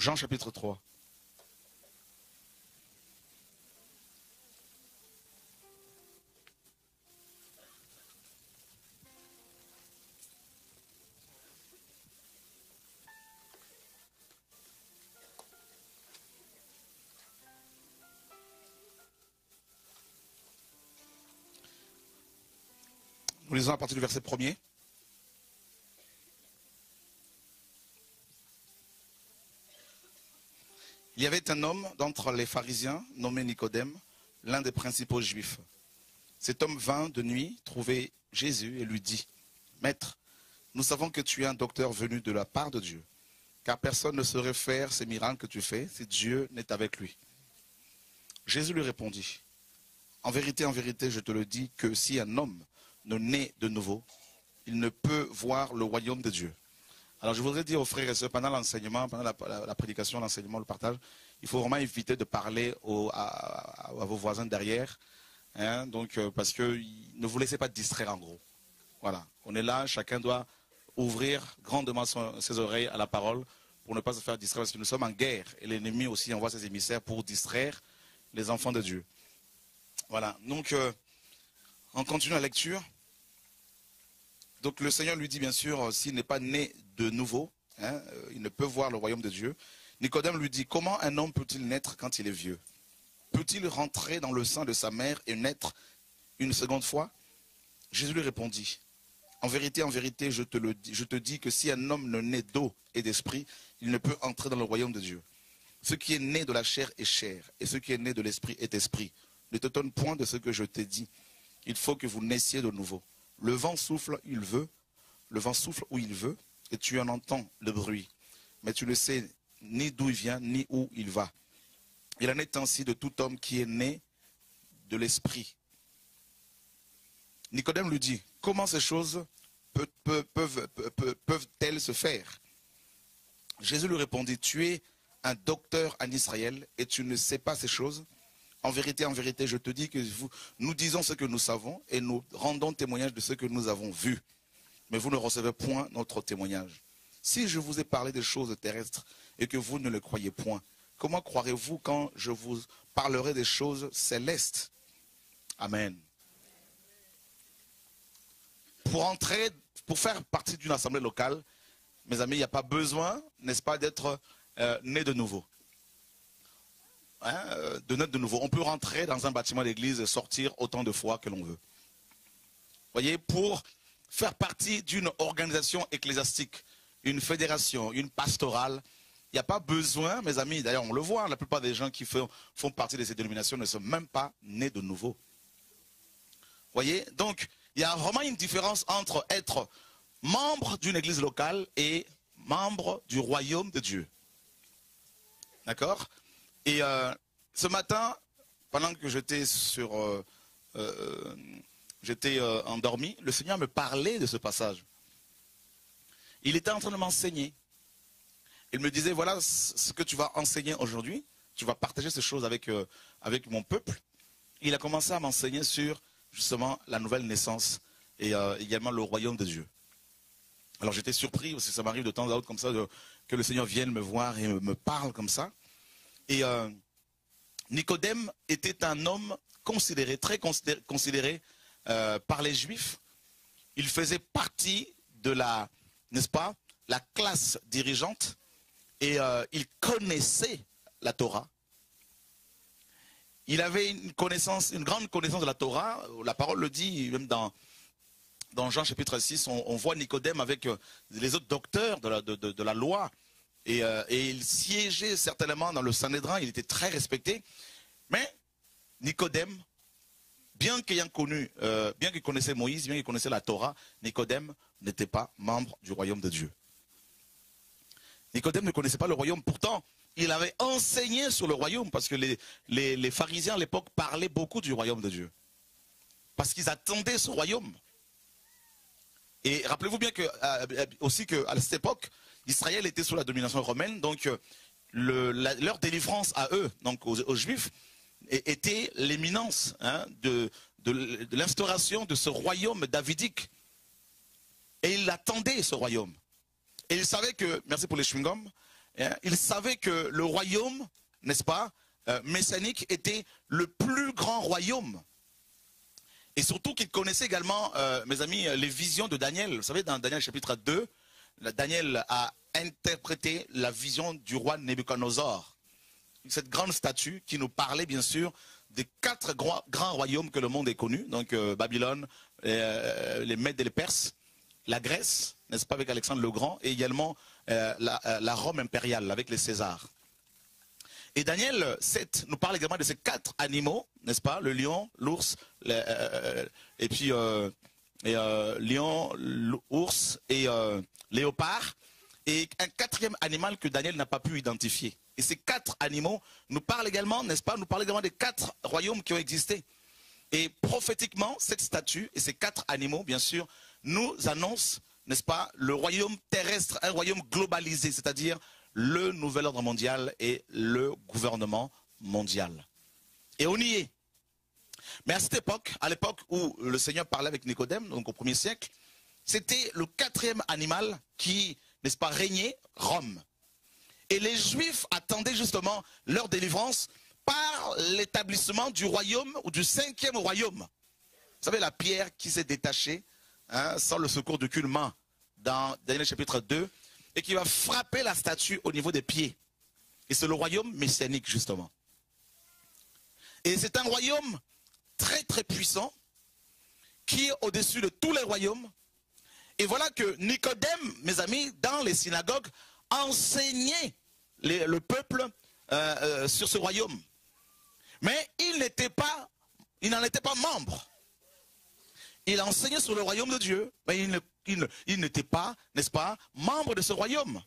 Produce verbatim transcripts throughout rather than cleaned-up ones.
Jean chapitre trois. Nous lisons à partir du verset premier. Il y avait un homme d'entre les pharisiens, nommé Nicodème, l'un des principaux juifs. Cet homme vint de nuit trouver Jésus et lui dit, « Maître, nous savons que tu es un docteur venu de la part de Dieu, car personne ne saurait faire ces miracles que tu fais si Dieu n'est avec lui. » Jésus lui répondit, « En vérité, en vérité, je te le dis que si un homme ne naît de nouveau, il ne peut voir le royaume de Dieu. » Alors je voudrais dire aux frères et sœurs, pendant l'enseignement, pendant la, la, la prédication, l'enseignement, le partage, il faut vraiment éviter de parler aux, à, à, à vos voisins derrière, hein, donc, euh, parce que ne vous laissez pas distraire en gros. Voilà, on est là, chacun doit ouvrir grandement son, ses oreilles à la parole pour ne pas se faire distraire, parce que nous sommes en guerre, et l'ennemi aussi envoie ses émissaires pour distraire les enfants de Dieu. Voilà, donc euh, on continue la lecture. Donc le Seigneur lui dit bien sûr, s'il n'est pas né de nouveau, hein, il ne peut voir le royaume de Dieu. Nicodème lui dit, comment un homme peut-il naître quand il est vieux? Peut-il rentrer dans le sein de sa mère et naître une seconde fois? Jésus lui répondit, en vérité, en vérité, je te, le dis, je te dis que si un homme ne naît d'eau et d'esprit, il ne peut entrer dans le royaume de Dieu. Ce qui est né de la chair est chair, et ce qui est né de l'esprit est esprit. Ne te donne point de ce que je t'ai dit. Il faut que vous naissiez de nouveau. Le vent souffle, il veut, le vent souffle où il veut, et tu en entends le bruit. Mais tu ne sais ni d'où il vient, ni où il va. Il en est ainsi de tout homme qui est né de l'esprit. Nicodème lui dit, comment ces choses peuvent, peuvent, peuvent, peuvent, peuvent-elles se faire? Jésus lui répondit, tu es un docteur en Israël et tu ne sais pas ces choses? En vérité, en vérité, je te dis que vous, nous disons ce que nous savons et nous rendons témoignage de ce que nous avons vu. Mais vous ne recevez point notre témoignage. Si je vous ai parlé des choses terrestres et que vous ne le croyez point, comment croirez-vous quand je vous parlerai des choses célestes? Amen. Pour entrer, pour faire partie d'une assemblée locale, mes amis, il n'y a pas besoin, n'est-ce pas, d'être euh, né de nouveau. Hein, de naître de nouveau. On peut rentrer dans un bâtiment d'église et sortir autant de fois que l'on veut. Vous voyez, pour faire partie d'une organisation ecclésiastique, une fédération, une pastorale, il n'y a pas besoin, mes amis, d'ailleurs on le voit, la plupart des gens qui font, font partie de ces dénominations ne sont même pas nés de nouveau. Vous voyez, donc il y a vraiment une différence entre être membre d'une église locale et membre du royaume de Dieu. D'accord ? Et euh, ce matin, pendant que j'étais sur, euh, euh, j'étais euh, endormi, le Seigneur me parlait de ce passage. Il était en train de m'enseigner. Il me disait, voilà ce que tu vas enseigner aujourd'hui. Tu vas partager ces choses avec, euh, avec mon peuple. Il a commencé à m'enseigner sur justement la nouvelle naissance et euh, également le royaume de Dieu. Alors j'étais surpris, parce que ça m'arrive de temps à autre comme ça, de, que le Seigneur vienne me voir et me, me parle comme ça. Et euh, Nicodème était un homme considéré, très considéré, considéré euh, par les Juifs. Il faisait partie de la, n'est-ce pas, la classe dirigeante et euh, il connaissait la Torah. Il avait une connaissance, une grande connaissance de la Torah. La parole le dit, même dans, dans Jean chapitre six, on, on voit Nicodème avec euh, les autres docteurs de la, de, de, de la loi. Et, euh, et il siégeait certainement dans le Sanhédrin, il était très respecté. Mais Nicodème, bien qu'ayant connu, euh, bien qu'il connaissait Moïse, bien qu'il connaissait la Torah, Nicodème n'était pas membre du royaume de Dieu. Nicodème ne connaissait pas le royaume, pourtant il avait enseigné sur le royaume, parce que les, les, les pharisiens à l'époque parlaient beaucoup du royaume de Dieu. Parce qu'ils attendaient ce royaume. Et rappelez-vous bien que, euh, aussi qu'à cette époque, Israël était sous la domination romaine, donc le, la, leur délivrance à eux, donc aux, aux Juifs, était l'éminence hein, de, de, de l'instauration de ce royaume davidique. Et ils attendaient ce royaume. Et ils savaient que, merci pour les chewing-gums, hein, il savait que le royaume, n'est-ce pas, euh, messianique était le plus grand royaume. Et surtout qu'il connaissait également, euh, mes amis, les visions de Daniel. Vous savez, dans Daniel chapitre deux, Daniel a interprété la vision du roi Nebuchadnezzar. Cette grande statue qui nous parlait bien sûr des quatre grands, grands royaumes que le monde ait connus. Donc euh, Babylone, euh, les Mèdes et les Perses, la Grèce, n'est-ce pas, avec Alexandre le Grand, et également euh, la, la Rome impériale avec les Césars. Et Daniel sept nous parle également de ces quatre animaux, n'est-ce pas? Le lion, l'ours, euh, et puis euh, et, euh, lion, l'ours et euh, léopard. Et un quatrième animal que Daniel n'a pas pu identifier. Et ces quatre animaux nous parlent également, n'est-ce pas? Nous parlent également des quatre royaumes qui ont existé. Et prophétiquement, cette statue et ces quatre animaux, bien sûr, nous annoncent, n'est-ce pas, le royaume terrestre, un royaume globalisé, c'est-à-dire le nouvel ordre mondial et le gouvernement mondial. Et on y est. Mais à cette époque, à l'époque où le Seigneur parlait avec Nicodème, donc au premier siècle, c'était le quatrième animal qui, n'est-ce pas, régnait, Rome. Et les Juifs attendaient justement leur délivrance par l'établissement du royaume ou du cinquième royaume. Vous savez, la pierre qui s'est détachée, hein, sans le secours d'aucune main, dans Daniel chapitre deux, et qui va frapper la statue au niveau des pieds. Et c'est le royaume messianique, justement. Et c'est un royaume très très puissant, qui est au-dessus de tous les royaumes. Et voilà que Nicodème, mes amis, dans les synagogues, enseignait les, le peuple euh, euh, sur ce royaume. Mais il n'était pas, il n'en était pas membre. Il enseignait sur le royaume de Dieu, mais il ne Il, il n'était pas, n'est-ce pas, membre de ce royaume.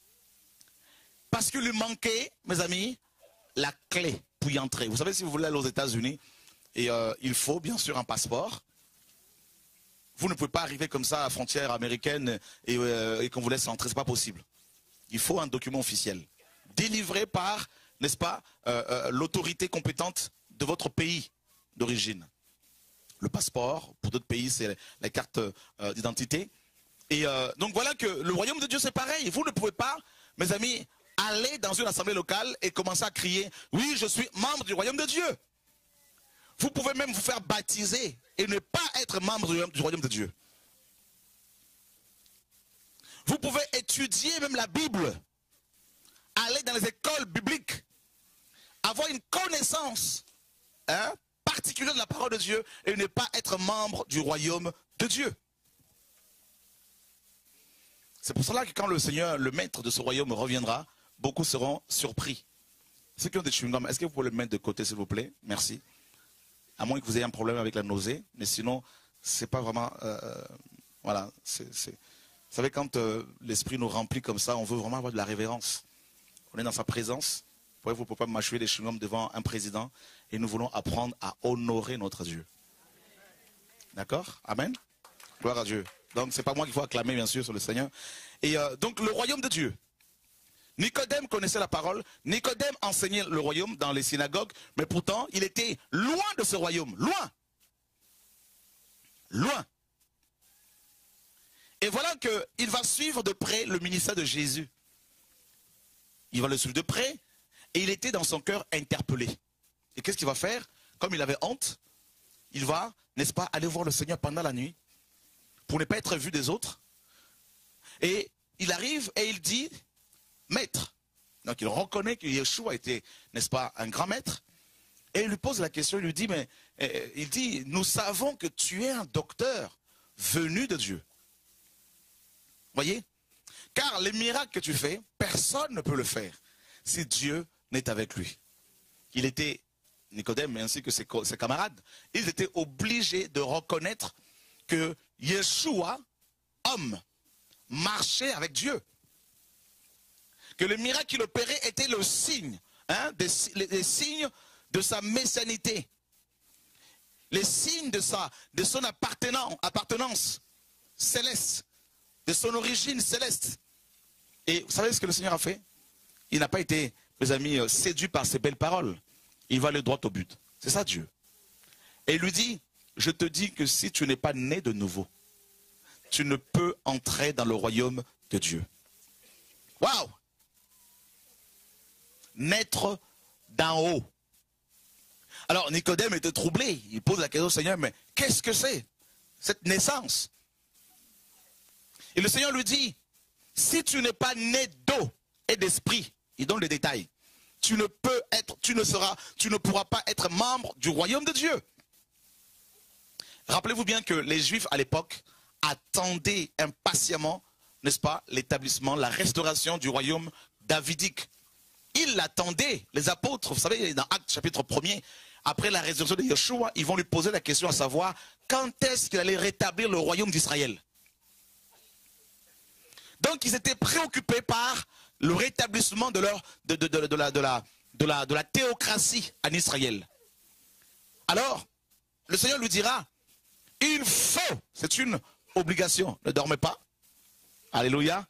Parce qu'il lui manquait, mes amis, la clé pour y entrer. Vous savez, si vous voulez aller aux États-Unis, et euh, il faut bien sûr un passeport. Vous ne pouvez pas arriver comme ça à la frontière américaine et, euh, et qu'on vous laisse entrer, ce n'est pas possible. Il faut un document officiel, délivré par, n'est-ce pas, euh, euh, l'autorité compétente de votre pays d'origine. Le passeport, pour d'autres pays, c'est la carte euh, d'identité. Et euh, donc voilà que le royaume de Dieu, c'est pareil. Vous ne pouvez pas, mes amis, aller dans une assemblée locale et commencer à crier « Oui, je suis membre du royaume de Dieu ». Vous pouvez même vous faire baptiser et ne pas être membre du, du royaume de Dieu. Vous pouvez étudier même la Bible, aller dans les écoles bibliques, avoir une connaissance, hein, particulière de la parole de Dieu et ne pas être membre du royaume de Dieu. C'est pour cela que quand le Seigneur, le maître de ce royaume reviendra, beaucoup seront surpris. Ceux qui ont des chewing-gums, est-ce que vous pouvez le mettre de côté s'il vous plaît? Merci. À moins que vous ayez un problème avec la nausée, mais sinon, c'est pas vraiment... Euh, voilà, c'est... Vous savez, quand euh, l'esprit nous remplit comme ça, on veut vraiment avoir de la révérence. On est dans sa présence. Vous ne pouvez pas mâcher des chewing-gums devant un président. Et nous voulons apprendre à honorer notre Dieu. D'accord? Amen? Gloire à Dieu. Donc, ce n'est pas moi qu'il faut acclamer, bien sûr, sur le Seigneur. Et euh, donc, le royaume de Dieu. Nicodème connaissait la parole. Nicodème enseignait le royaume dans les synagogues. Mais pourtant, il était loin de ce royaume. Loin. Loin. Et voilà qu'il va suivre de près le ministère de Jésus. Il va le suivre de près. Et il était dans son cœur interpellé. Et qu'est-ce qu'il va faire? Comme il avait honte, il va, n'est-ce pas, aller voir le Seigneur pendant la nuit, pour ne pas être vu des autres. Et il arrive et il dit, maître. Donc il reconnaît que Yeshua était, n'est-ce pas, un grand maître. Et il lui pose la question, il lui dit, mais euh, il dit, nous savons que tu es un docteur venu de Dieu. Voyez? Car les miracles que tu fais, personne ne peut le faire si Dieu n'est avec lui. Il était, Nicodème ainsi que ses, ses camarades, ils étaient obligés de reconnaître que Yeshua, homme, marchait avec Dieu. Que le miracle qu'il opérait était le signe, hein, des, les, les signes de sa messianité. Les signes de, sa, de son appartenance, appartenance céleste, de son origine céleste. Et vous savez ce que le Seigneur a fait? Il n'a pas été, mes amis, séduit par ces belles paroles. Il va aller droit au but. C'est ça Dieu. Et il lui dit, je te dis que si tu n'es pas né de nouveau, tu ne peux entrer dans le royaume de Dieu. Waouh! naître d'en haut. Alors Nicodème était troublé, il pose la question au Seigneur, mais qu'est-ce que c'est cette naissance? Et le Seigneur lui dit, si tu n'es pas né d'eau et d'esprit, il donne les détails, tu ne peux être, tu ne seras, tu ne pourras pas être membre du royaume de Dieu. Rappelez-vous bien que les Juifs à l'époque attendaient impatiemment, n'est-ce pas, l'établissement, la restauration du royaume davidique. Ils l'attendaient, les apôtres, vous savez, dans Actes chapitre premier, après la résurrection de Yeshua, ils vont lui poser la question à savoir, quand est-ce qu'il allait rétablir le royaume d'Israël? Donc ils étaient préoccupés par le rétablissement de, leur, de, de, de, de, la, de, la, de, la, de la théocratie en Israël. Alors, le Seigneur lui dira, il faut, c'est une obligation, ne dormez pas. Alléluia.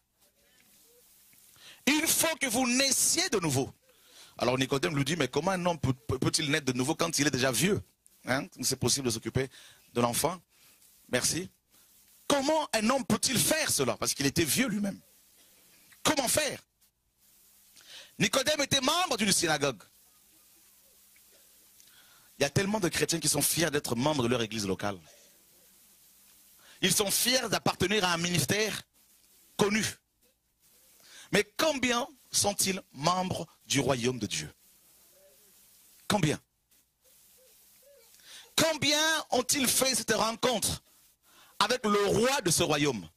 Il faut que vous naissiez de nouveau. Alors Nicodème lui dit, mais comment un homme peut-il naître de nouveau quand il est déjà vieux? Hein? C'est possible de s'occuper de l'enfant. Merci. Comment un homme peut-il faire cela? Parce qu'il était vieux lui-même. Comment faire? Nicodème était membre d'une synagogue. Il y a tellement de chrétiens qui sont fiers d'être membres de leur église locale. Ils sont fiers d'appartenir à un ministère connu. Mais combien sont-ils membres du royaume de Dieu? Combien? Combien ont-ils fait cette rencontre avec le roi de ce royaume?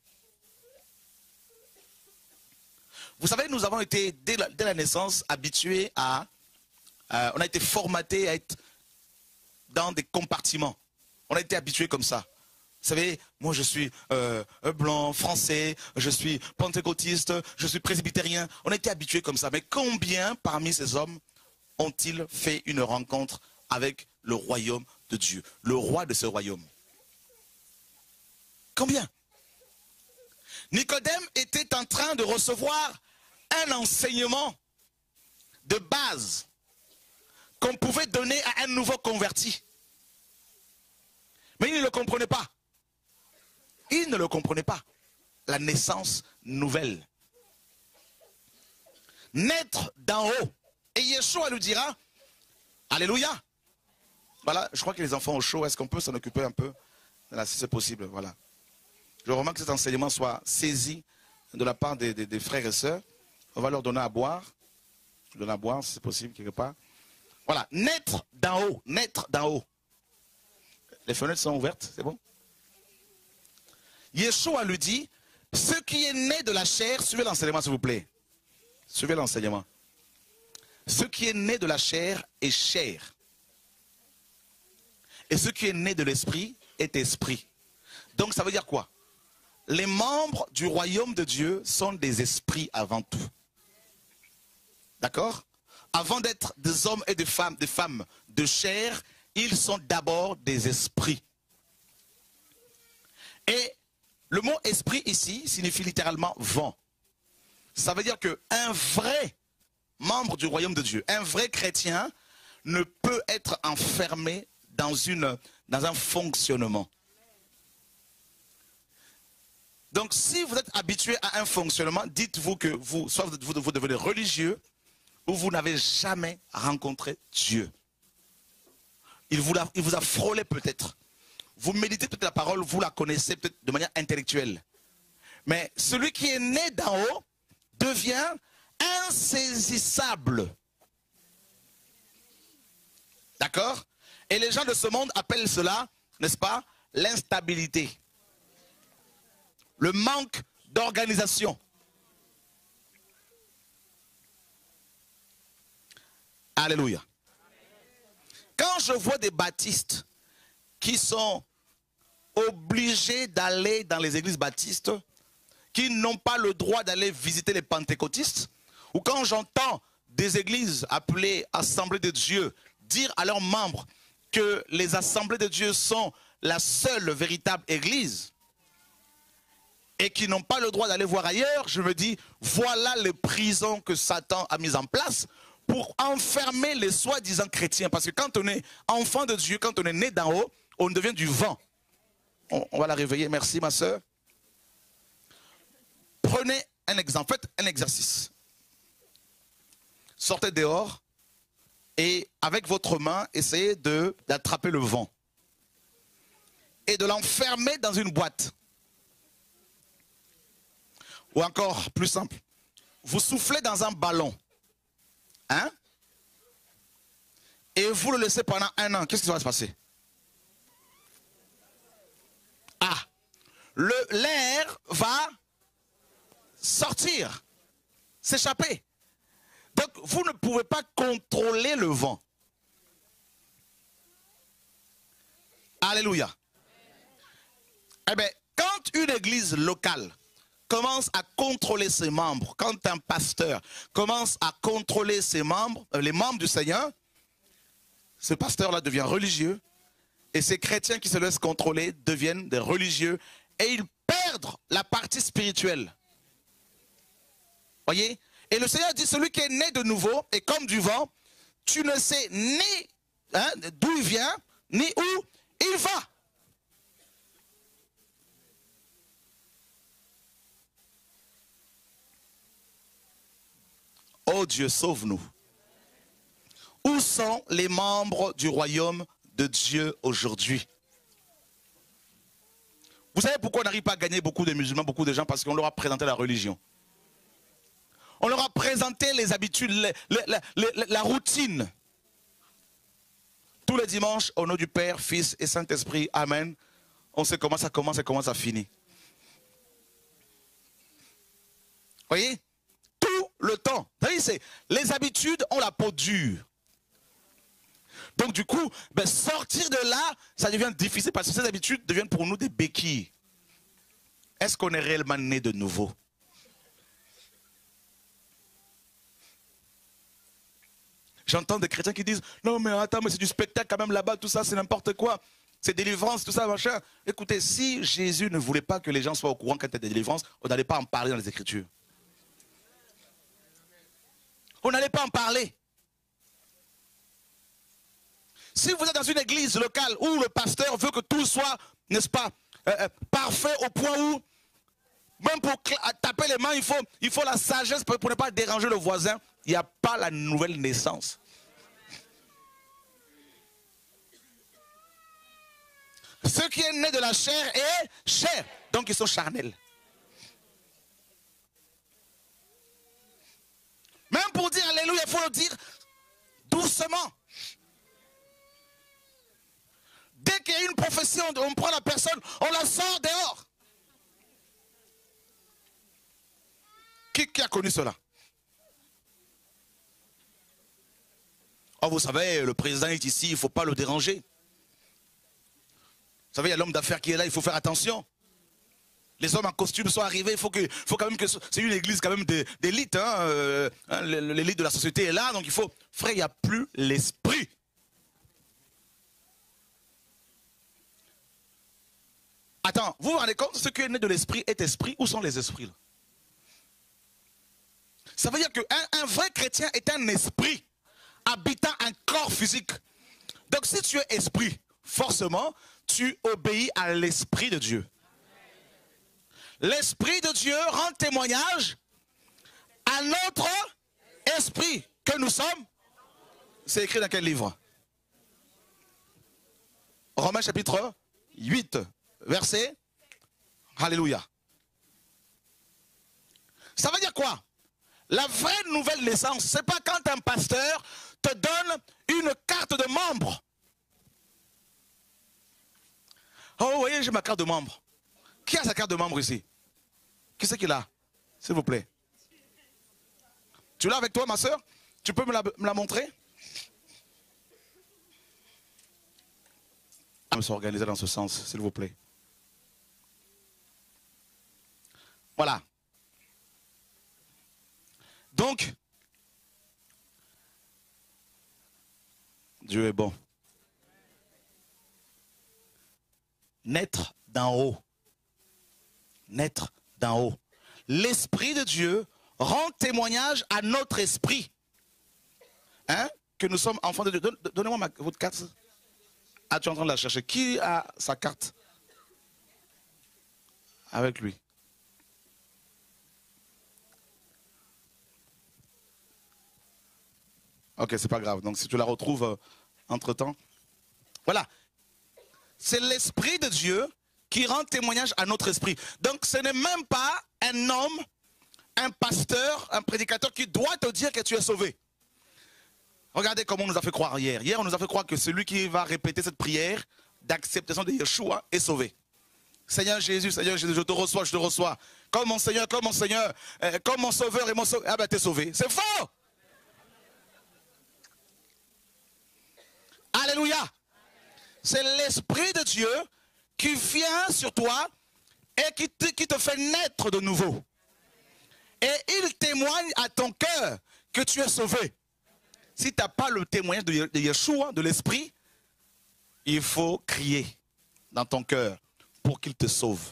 Vous savez, nous avons été, dès la, dès la naissance, habitués à... Euh, on a été formatés à être dans des compartiments. On a été habitués comme ça. Vous savez, moi je suis euh, blanc, français, je suis pentecôtiste, je suis presbytérien. On a été habitués comme ça. Mais combien parmi ces hommes ont-ils fait une rencontre avec le royaume de Dieu, le roi de ce royaume? Combien? Nicodème était en train de recevoir un enseignement de base qu'on pouvait donner à un nouveau converti. Mais il ne le comprenait pas. Il ne le comprenait pas. La naissance nouvelle. Naître d'en haut. Et Yeshua lui dira, alléluia. Voilà, je crois que les enfants au chaud, est-ce qu'on peut s'en occuper un peu? Voilà, si c'est possible, voilà. Je remarque que cet enseignement soit saisi de la part des, des, des frères et sœurs. On va leur donner à boire. Donner à boire, si c'est possible, quelque part. Voilà, naître d'en haut, naître d'en haut. Les fenêtres sont ouvertes, c'est bon? Yeshua lui dit, ce qui est né de la chair, suivez l'enseignement s'il vous plaît. Suivez l'enseignement. Ce qui est né de la chair est chair. Et ce qui est né de l'esprit est esprit. Donc ça veut dire quoi? Les membres du royaume de Dieu sont des esprits avant tout. D'accord? Avant d'être des hommes et des femmes, des femmes de chair, ils sont d'abord des esprits. Et le mot esprit ici signifie littéralement vent. Ça veut dire qu'un vrai membre du royaume de Dieu, un vrai chrétien, ne peut être enfermé dans, une, dans un fonctionnement. Donc si vous êtes habitué à un fonctionnement, dites-vous que vous, soit vous, vous devenez religieux, ou vous n'avez jamais rencontré Dieu. Il vous a, il vous a frôlé peut-être. Vous méditez peut-être la parole, vous la connaissez peut-être de manière intellectuelle. Mais celui qui est né d'en haut devient insaisissable. D'accord? Et les gens de ce monde appellent cela, n'est-ce pas, l'instabilité. Le manque d'organisation. Alléluia. Quand je vois des baptistes qui sont obligés d'aller dans les églises baptistes, qui n'ont pas le droit d'aller visiter les pentecôtistes, ou quand j'entends des églises appelées Assemblées de Dieu dire à leurs membres que les Assemblées de Dieu sont la seule véritable église, et qui n'ont pas le droit d'aller voir ailleurs, je me dis, voilà les prisons que Satan a mises en place pour enfermer les soi-disant chrétiens. Parce que quand on est enfant de Dieu, quand on est né d'en haut, on devient du vent. On, on va la réveiller, merci ma soeur. Prenez un exemple, faites un exercice. sortez dehors et avec votre main, essayez d'attraper le vent et de l'enfermer dans une boîte. Ou encore, plus simple, vous soufflez dans un ballon, hein? Et vous le laissez pendant un an. Qu'est-ce qui va se passer? Ah, l'air va sortir, s'échapper. Donc, vous ne pouvez pas contrôler le vent. Alléluia. Eh bien, quand une église locale commence à contrôler ses membres, quand un pasteur commence à contrôler ses membres, les membres du Seigneur, ce pasteur-là devient religieux et ces chrétiens qui se laissent contrôler deviennent des religieux et ils perdent la partie spirituelle. Voyez? Et le Seigneur dit, celui qui est né de nouveau est comme du vent, tu ne sais ni hein, d'où il vient, ni où il va. Oh Dieu, sauve-nous. Où sont les membres du royaume de Dieu aujourd'hui? Vous savez pourquoi on n'arrive pas à gagner beaucoup de musulmans, beaucoup de gens? Parce qu'on leur a présenté la religion. On leur a présenté les habitudes, les, les, les, les, la routine. Tous les dimanches, au nom du Père, Fils et Saint-Esprit, Amen. On sait comment ça commence et comment ça finit. Voyez? Tout le temps. Vous voyez, les habitudes ont la peau dure. Donc du coup, ben, sortir de là, ça devient difficile parce que ces habitudes deviennent pour nous des béquilles. Est-ce qu'on est réellement né de nouveau? J'entends des chrétiens qui disent, non mais attends, mais c'est du spectacle quand même là-bas, tout ça c'est n'importe quoi. C'est délivrance, tout ça, machin. Écoutez, si Jésus ne voulait pas que les gens soient au courant quand il y a des délivrances, on n'allait pas en parler dans les Écritures. On n'allait pas en parler. Si vous êtes dans une église locale où le pasteur veut que tout soit, n'est-ce pas, euh, parfait au point où, même pour taper les mains, il faut, il faut la sagesse pour, pour ne pas déranger le voisin, il n'y a pas la nouvelle naissance. Ce qui est né de la chair est chair, donc ils sont charnels. Même pour dire alléluia, il faut le dire doucement. Dès qu'il y a une prophétie, on prend la personne, on la sort dehors. Qui, qui a connu cela? Oh, vous savez, le président est ici, il ne faut pas le déranger. Vous savez, il y a l'homme d'affaires qui est là, il faut faire attention. Les hommes en costume sont arrivés, il faut, que, faut quand même que... C'est une église quand même d'élite, hein, euh, hein, l'élite de la société est là, donc il faut... Frère, il n'y a plus l'esprit. Attends, vous vous rendez compte, ce qui est né de l'esprit est esprit. Où sont les esprits là? Ça veut dire qu'un un vrai chrétien est un esprit habitant un corps physique. Donc si tu es esprit, forcément, tu obéis à l'esprit de Dieu. L'esprit de Dieu rend témoignage à notre esprit que nous sommes. C'est écrit dans quel livre? Romains chapitre huit, verset. Alléluia. Ça veut dire quoi? La vraie nouvelle naissance, ce n'est pas quand un pasteur te donne une carte de membre. Oh, vous voyez, j'ai ma carte de membre. Qui a sa carte de membre ici? Qui c'est qui l'a? S'il vous plaît. Tu l'as avec toi, ma soeur? Tu peux me la, me la montrer? On va s'organiser dans ce sens, s'il vous plaît. Voilà. Donc, Dieu est bon. Naître d'en haut. Naître d'en haut. L'Esprit de Dieu rend témoignage à notre esprit. Hein? Que nous sommes enfants de Dieu. Donnez-moi votre carte. Ah, tu es en train de la chercher. Qui a sa carte? Avec lui. Ok, c'est pas grave. Donc si tu la retrouves euh, entre-temps. Voilà. C'est l'Esprit de Dieu qui rend témoignage à notre esprit. Donc ce n'est même pas un homme, un pasteur, un prédicateur qui doit te dire que tu es sauvé. Regardez comment on nous a fait croire hier. Hier, on nous a fait croire que celui qui va répéter cette prière d'acceptation de Yeshua est sauvé. Seigneur Jésus, Seigneur Jésus, je te reçois, je te reçois. Comme mon Seigneur, comme mon Seigneur, euh, comme mon Sauveur et mon Sauveur. Ah ben, t'es sauvé. C'est faux! Alléluia! C'est l'Esprit de Dieu qui vient sur toi et qui te, qui te fait naître de nouveau. Et il témoigne à ton cœur que tu es sauvé. Si tu n'as pas le témoignage de Yeshua, de l'Esprit, il faut crier dans ton cœur pour qu'il te sauve.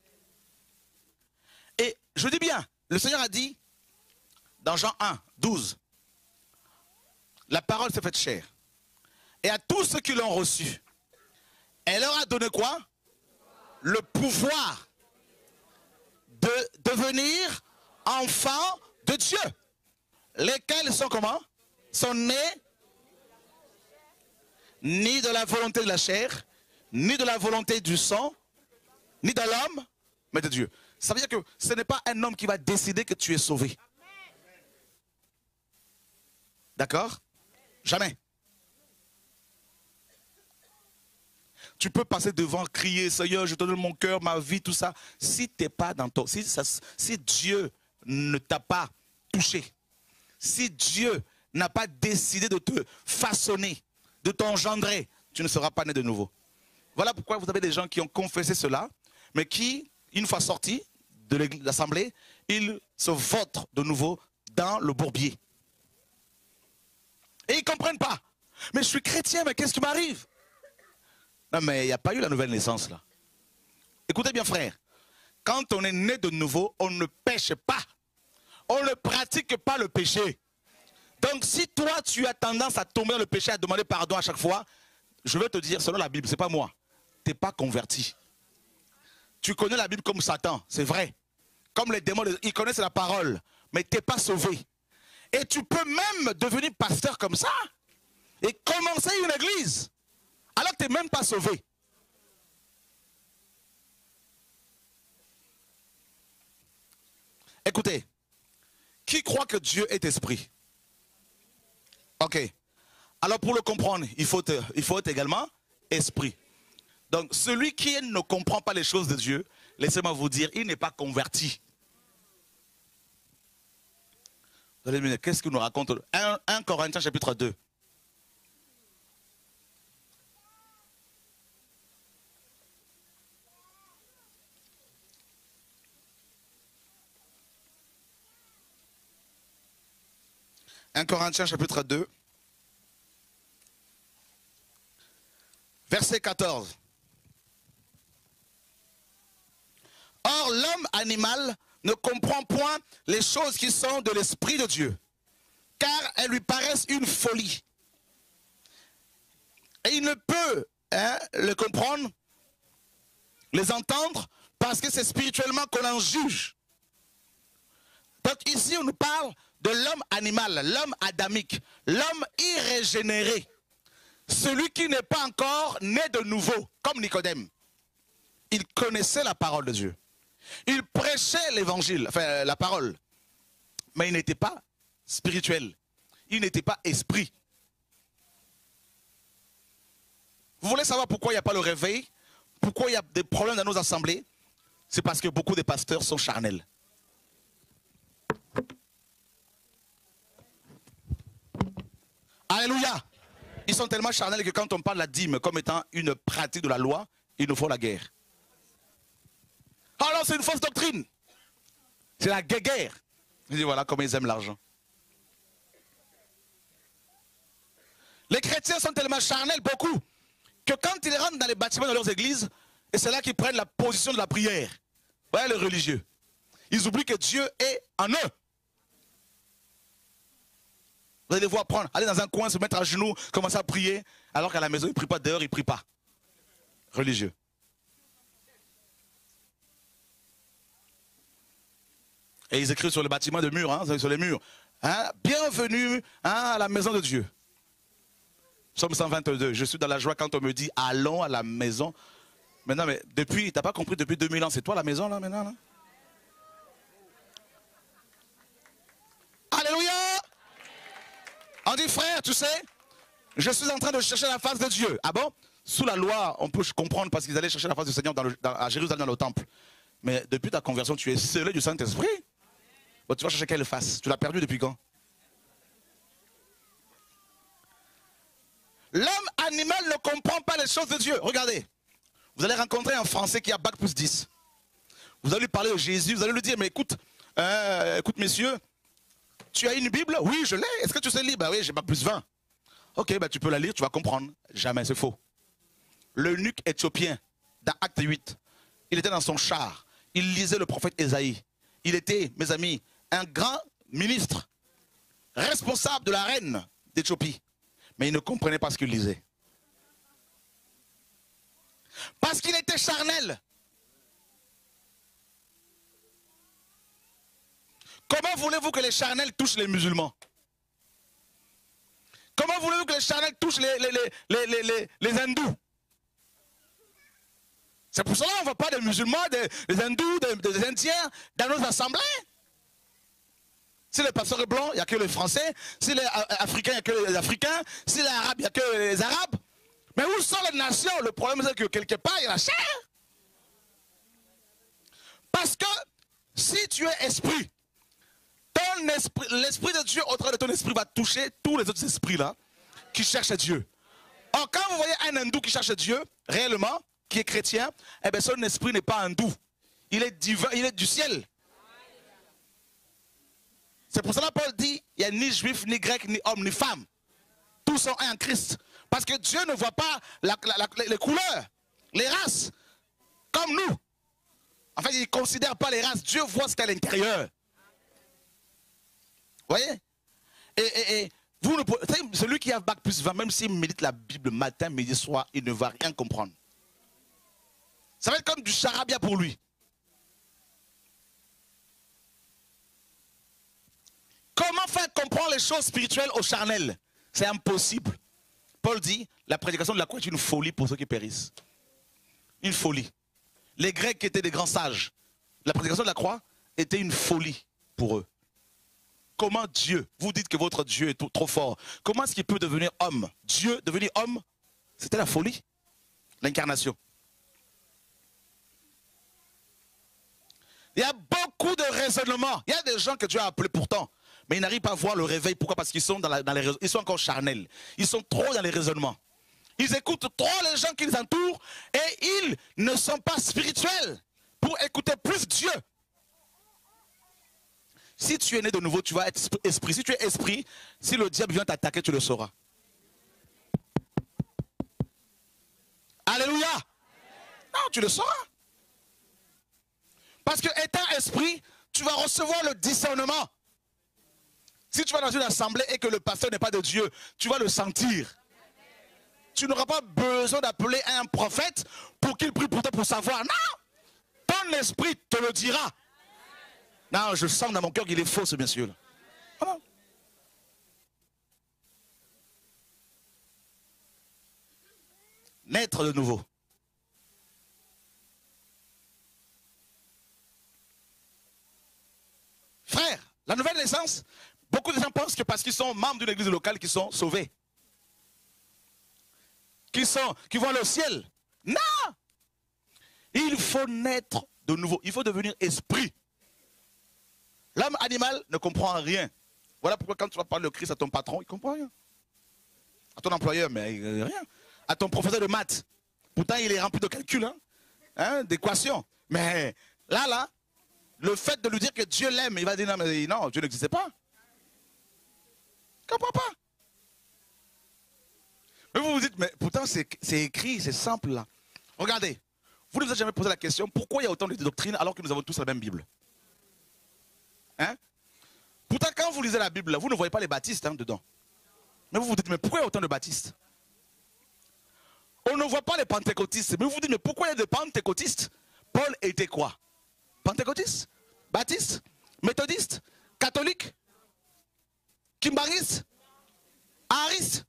Et je dis bien, le Seigneur a dit, dans Jean un, douze, la parole s'est faite chair. Et à tous ceux qui l'ont reçu, elle leur a donné quoi? Le pouvoir de devenir enfants de Dieu. Lesquels sont comment? Sont nés ni de la volonté de la chair, ni de la volonté du sang, ni de l'homme, mais de Dieu. Ça veut dire que ce n'est pas un homme qui va décider que tu es sauvé. D'accord? Jamais. Tu peux passer devant, crier, Seigneur, je te donne mon cœur, ma vie, tout ça. Si t'es pas dans ton, si, ça, si Dieu ne t'a pas touché, si Dieu n'a pas décidé de te façonner, de t'engendrer, tu ne seras pas né de nouveau. Voilà pourquoi vous avez des gens qui ont confessé cela, mais qui, une fois sortis de l'assemblée, ils se vautrent de nouveau dans le bourbier. Et ils ne comprennent pas. Mais je suis chrétien, mais qu'est-ce qui m'arrive? Non, mais il n'y a pas eu la nouvelle naissance là. Écoutez bien, frère. Quand on est né de nouveau, on ne pêche pas. On ne pratique pas le péché. Donc si toi, tu as tendance à tomber dans le péché, à demander pardon à chaque fois, je vais te dire, selon la Bible, ce n'est pas moi. Tu n'es pas converti. Tu connais la Bible comme Satan, c'est vrai. Comme les démons, ils connaissent la parole, mais tu n'es pas sauvé. Et tu peux même devenir pasteur comme ça et commencer une église, alors que tu n'es même pas sauvé. Écoutez, qui croit que Dieu est esprit? Ok. Alors pour le comprendre, il faut, te, il faut être également esprit. Donc celui qui ne comprend pas les choses de Dieu, laissez-moi vous dire, il n'est pas converti. Vous allez me dire, qu'est-ce qu'il nous raconte? un Corinthiens chapitre deux. un Corinthiens chapitre deux. Verset quatorze. Or, l'homme animal ne comprend point les choses qui sont de l'Esprit de Dieu, car elles lui paraissent une folie. Et il ne peut hein, le comprendre, les entendre, parce que c'est spirituellement qu'on en juge. Donc ici, on nous parle de l'homme animal, l'homme adamique, l'homme irrégénéré. Celui qui n'est pas encore né de nouveau, comme Nicodème. Il connaissait la parole de Dieu. Il prêchait l'évangile, enfin la parole. Mais il n'était pas spirituel. Il n'était pas esprit. Vous voulez savoir pourquoi il n'y a pas le réveil? Pourquoi il y a des problèmes dans nos assemblées? C'est parce que beaucoup de pasteurs sont charnels. Alléluia! Ils sont tellement charnels que quand on parle de la dîme comme étant une pratique de la loi, il nous faut la guerre. Alors c'est une fausse doctrine. C'est la guerre. Je dis voilà comment ils aiment l'argent. Les chrétiens sont tellement charnels, beaucoup, que quand ils rentrent dans les bâtiments de leurs églises, et c'est là qu'ils prennent la position de la prière. Voilà les religieux. Ils oublient que Dieu est en eux. Vous allez les voir prendre, aller dans un coin, se mettre à genoux, commencer à prier, alors qu'à la maison, ils ne prient pas, dehors, ils ne prient pas. Religieux. Et ils écrivent sur les bâtiments de murs, hein, sur les murs. Hein? Bienvenue hein, à la maison de Dieu. Psaume cent vingt-deux, je suis dans la joie quand on me dit allons à la maison. Maintenant, mais depuis, tu n'as pas compris, depuis deux mille ans, c'est toi la maison là maintenant là? Alléluia! On dit frère, tu sais, je suis en train de chercher la face de Dieu. Ah bon? Sous la loi, on peut comprendre parce qu'ils allaient chercher la face du Seigneur dans le, dans, à Jérusalem dans le temple. Mais depuis ta conversion, tu es scellé du Saint-Esprit. Bon, tu vas chercher quelle face? Tu l'as perdu depuis quand? L'homme animal ne comprend pas les choses de Dieu. Regardez, vous allez rencontrer un Français qui a bac plus dix. Vous allez lui parler de Jésus, vous allez lui dire, mais écoute, euh, écoute messieurs, tu as une Bible? Oui, je l'ai. Est-ce que tu sais lire? Bah oui, j'ai bac plus vingt. Ok, bah tu peux la lire, tu vas comprendre. Jamais, c'est faux. L'eunuque éthiopien, dans Acte huit, il était dans son char. Il lisait le prophète Ésaïe. Il était, mes amis, un grand ministre, responsable de la reine d'Éthiopie. Mais il ne comprenait pas ce qu'il lisait. Parce qu'il était charnel. Comment voulez-vous que les charnels touchent les musulmans? Comment voulez-vous que les charnels touchent les, les, les, les, les, les, les hindous? C'est pour cela qu'on ne voit pas des musulmans, des, des hindous, des, des indiens dans nos assemblées. Si les pasteurs blancs, il n'y a que les Français. Si les Africains, il n'y a que les Africains. Si les Arabes, il n'y a que les Arabes. Mais où sont les nations? Le problème, c'est que quelque part, il y a la chair. Parce que si tu es esprit, ton esprit, l'esprit de Dieu au travers de ton esprit va toucher tous les autres esprits-là qui cherchent Dieu. Or, quand vous voyez un hindou qui cherche Dieu, réellement, qui est chrétien, eh bien, son esprit n'est pas hindou. Il est divin, il est du ciel. C'est pour cela que Paul dit, il n'y a ni juif, ni grec, ni homme, ni femme. Tous sont un en Christ. Parce que Dieu ne voit pas la, la, la, les couleurs, les races, comme nous. En fait, il ne considère pas les races. Dieu voit ce qu'il y a à l'intérieur. Vous voyez? Et, et, et vous ne pouvez, celui qui a bac plus vingt, même s'il médite la Bible matin, midi, soir, il ne va rien comprendre. Ça va être comme du charabia pour lui. Comment faire comprendre les choses spirituelles aux charnels? C'est impossible. Paul dit, la prédication de la croix est une folie pour ceux qui périssent. Une folie. Les Grecs étaient des grands sages. La prédication de la croix était une folie pour eux. Comment Dieu, vous dites que votre Dieu est trop fort, comment est-ce qu'il peut devenir homme? Dieu devenir homme, c'était la folie, l'incarnation. Il y a beaucoup de raisonnements. Il y a des gens que Dieu a appelés pourtant, mais ils n'arrivent pas à voir le réveil. Pourquoi? Parce qu'ils sont, dans la, dans les, ils sont encore charnels. Ils sont trop dans les raisonnements. Ils écoutent trop les gens qui les entourent et ils ne sont pas spirituels pour écouter plus Dieu. Si tu es né de nouveau, tu vas être esprit. Si tu es esprit, si le diable vient t'attaquer, tu le sauras. Alléluia. Non, tu le sauras. Parce que étant esprit, tu vas recevoir le discernement. Si tu vas dans une assemblée et que le pasteur n'est pas de Dieu, tu vas le sentir. Tu n'auras pas besoin d'appeler un prophète pour qu'il prie pour toi pour savoir. Non! Ton esprit te le dira. Non, je sens dans mon cœur qu'il est faux ce monsieur-là. Voilà. Naître de nouveau. Frère, la nouvelle naissance, beaucoup de gens pensent que parce qu'ils sont membres d'une église locale qu'ils sont sauvés. Qu'ils sont, qu'ils vont au ciel. Non! Il faut naître de nouveau. Il faut devenir esprit. L'homme animal ne comprend rien. Voilà pourquoi quand tu vas parler de Christ à ton patron, il ne comprend rien. À ton employeur, mais rien. À ton professeur de maths. Pourtant, il est rempli de calculs, hein, hein, d'équations. Mais là, là, le fait de lui dire que Dieu l'aime, il va dire non, mais non, Dieu n'existait pas. Il ne comprend pas. Mais vous vous dites, mais pourtant c'est écrit, c'est simple là. Regardez, vous ne vous êtes jamais posé la question, pourquoi il y a autant de doctrines alors que nous avons tous la même Bible? Hein? Pourtant quand vous lisez la Bible, vous ne voyez pas les baptistes hein, dedans. Mais vous vous dites, mais pourquoi il y a autant de baptistes? On ne voit pas les pentecôtistes, mais vous vous dites, mais pourquoi il y a des pentecôtistes? Paul était quoi? Pentecôtiste? Baptiste? Méthodiste? Catholique? Kimbaris? Harris?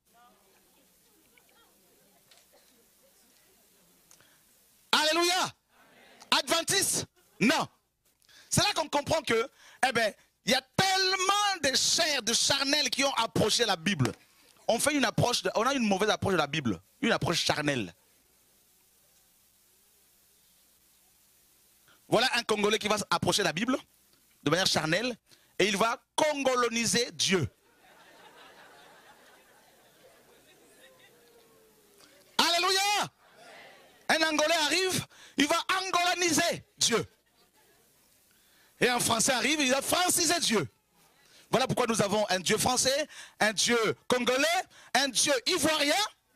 Alléluia. Adventiste? Non. C'est là qu'on comprend que, eh ben, il y a tellement de chairs, de charnels qui ont approché la Bible. On fait une approche, de, on a une mauvaise approche de la Bible, une approche charnelle. Voilà un Congolais qui va approcher la Bible de manière charnelle et il va congoloniser Dieu. Alléluia! Un Angolais arrive, il va angolaniser Dieu. Et un Français arrive, il va franciser Dieu. Voilà pourquoi nous avons un Dieu français, un Dieu congolais, un Dieu ivoirien,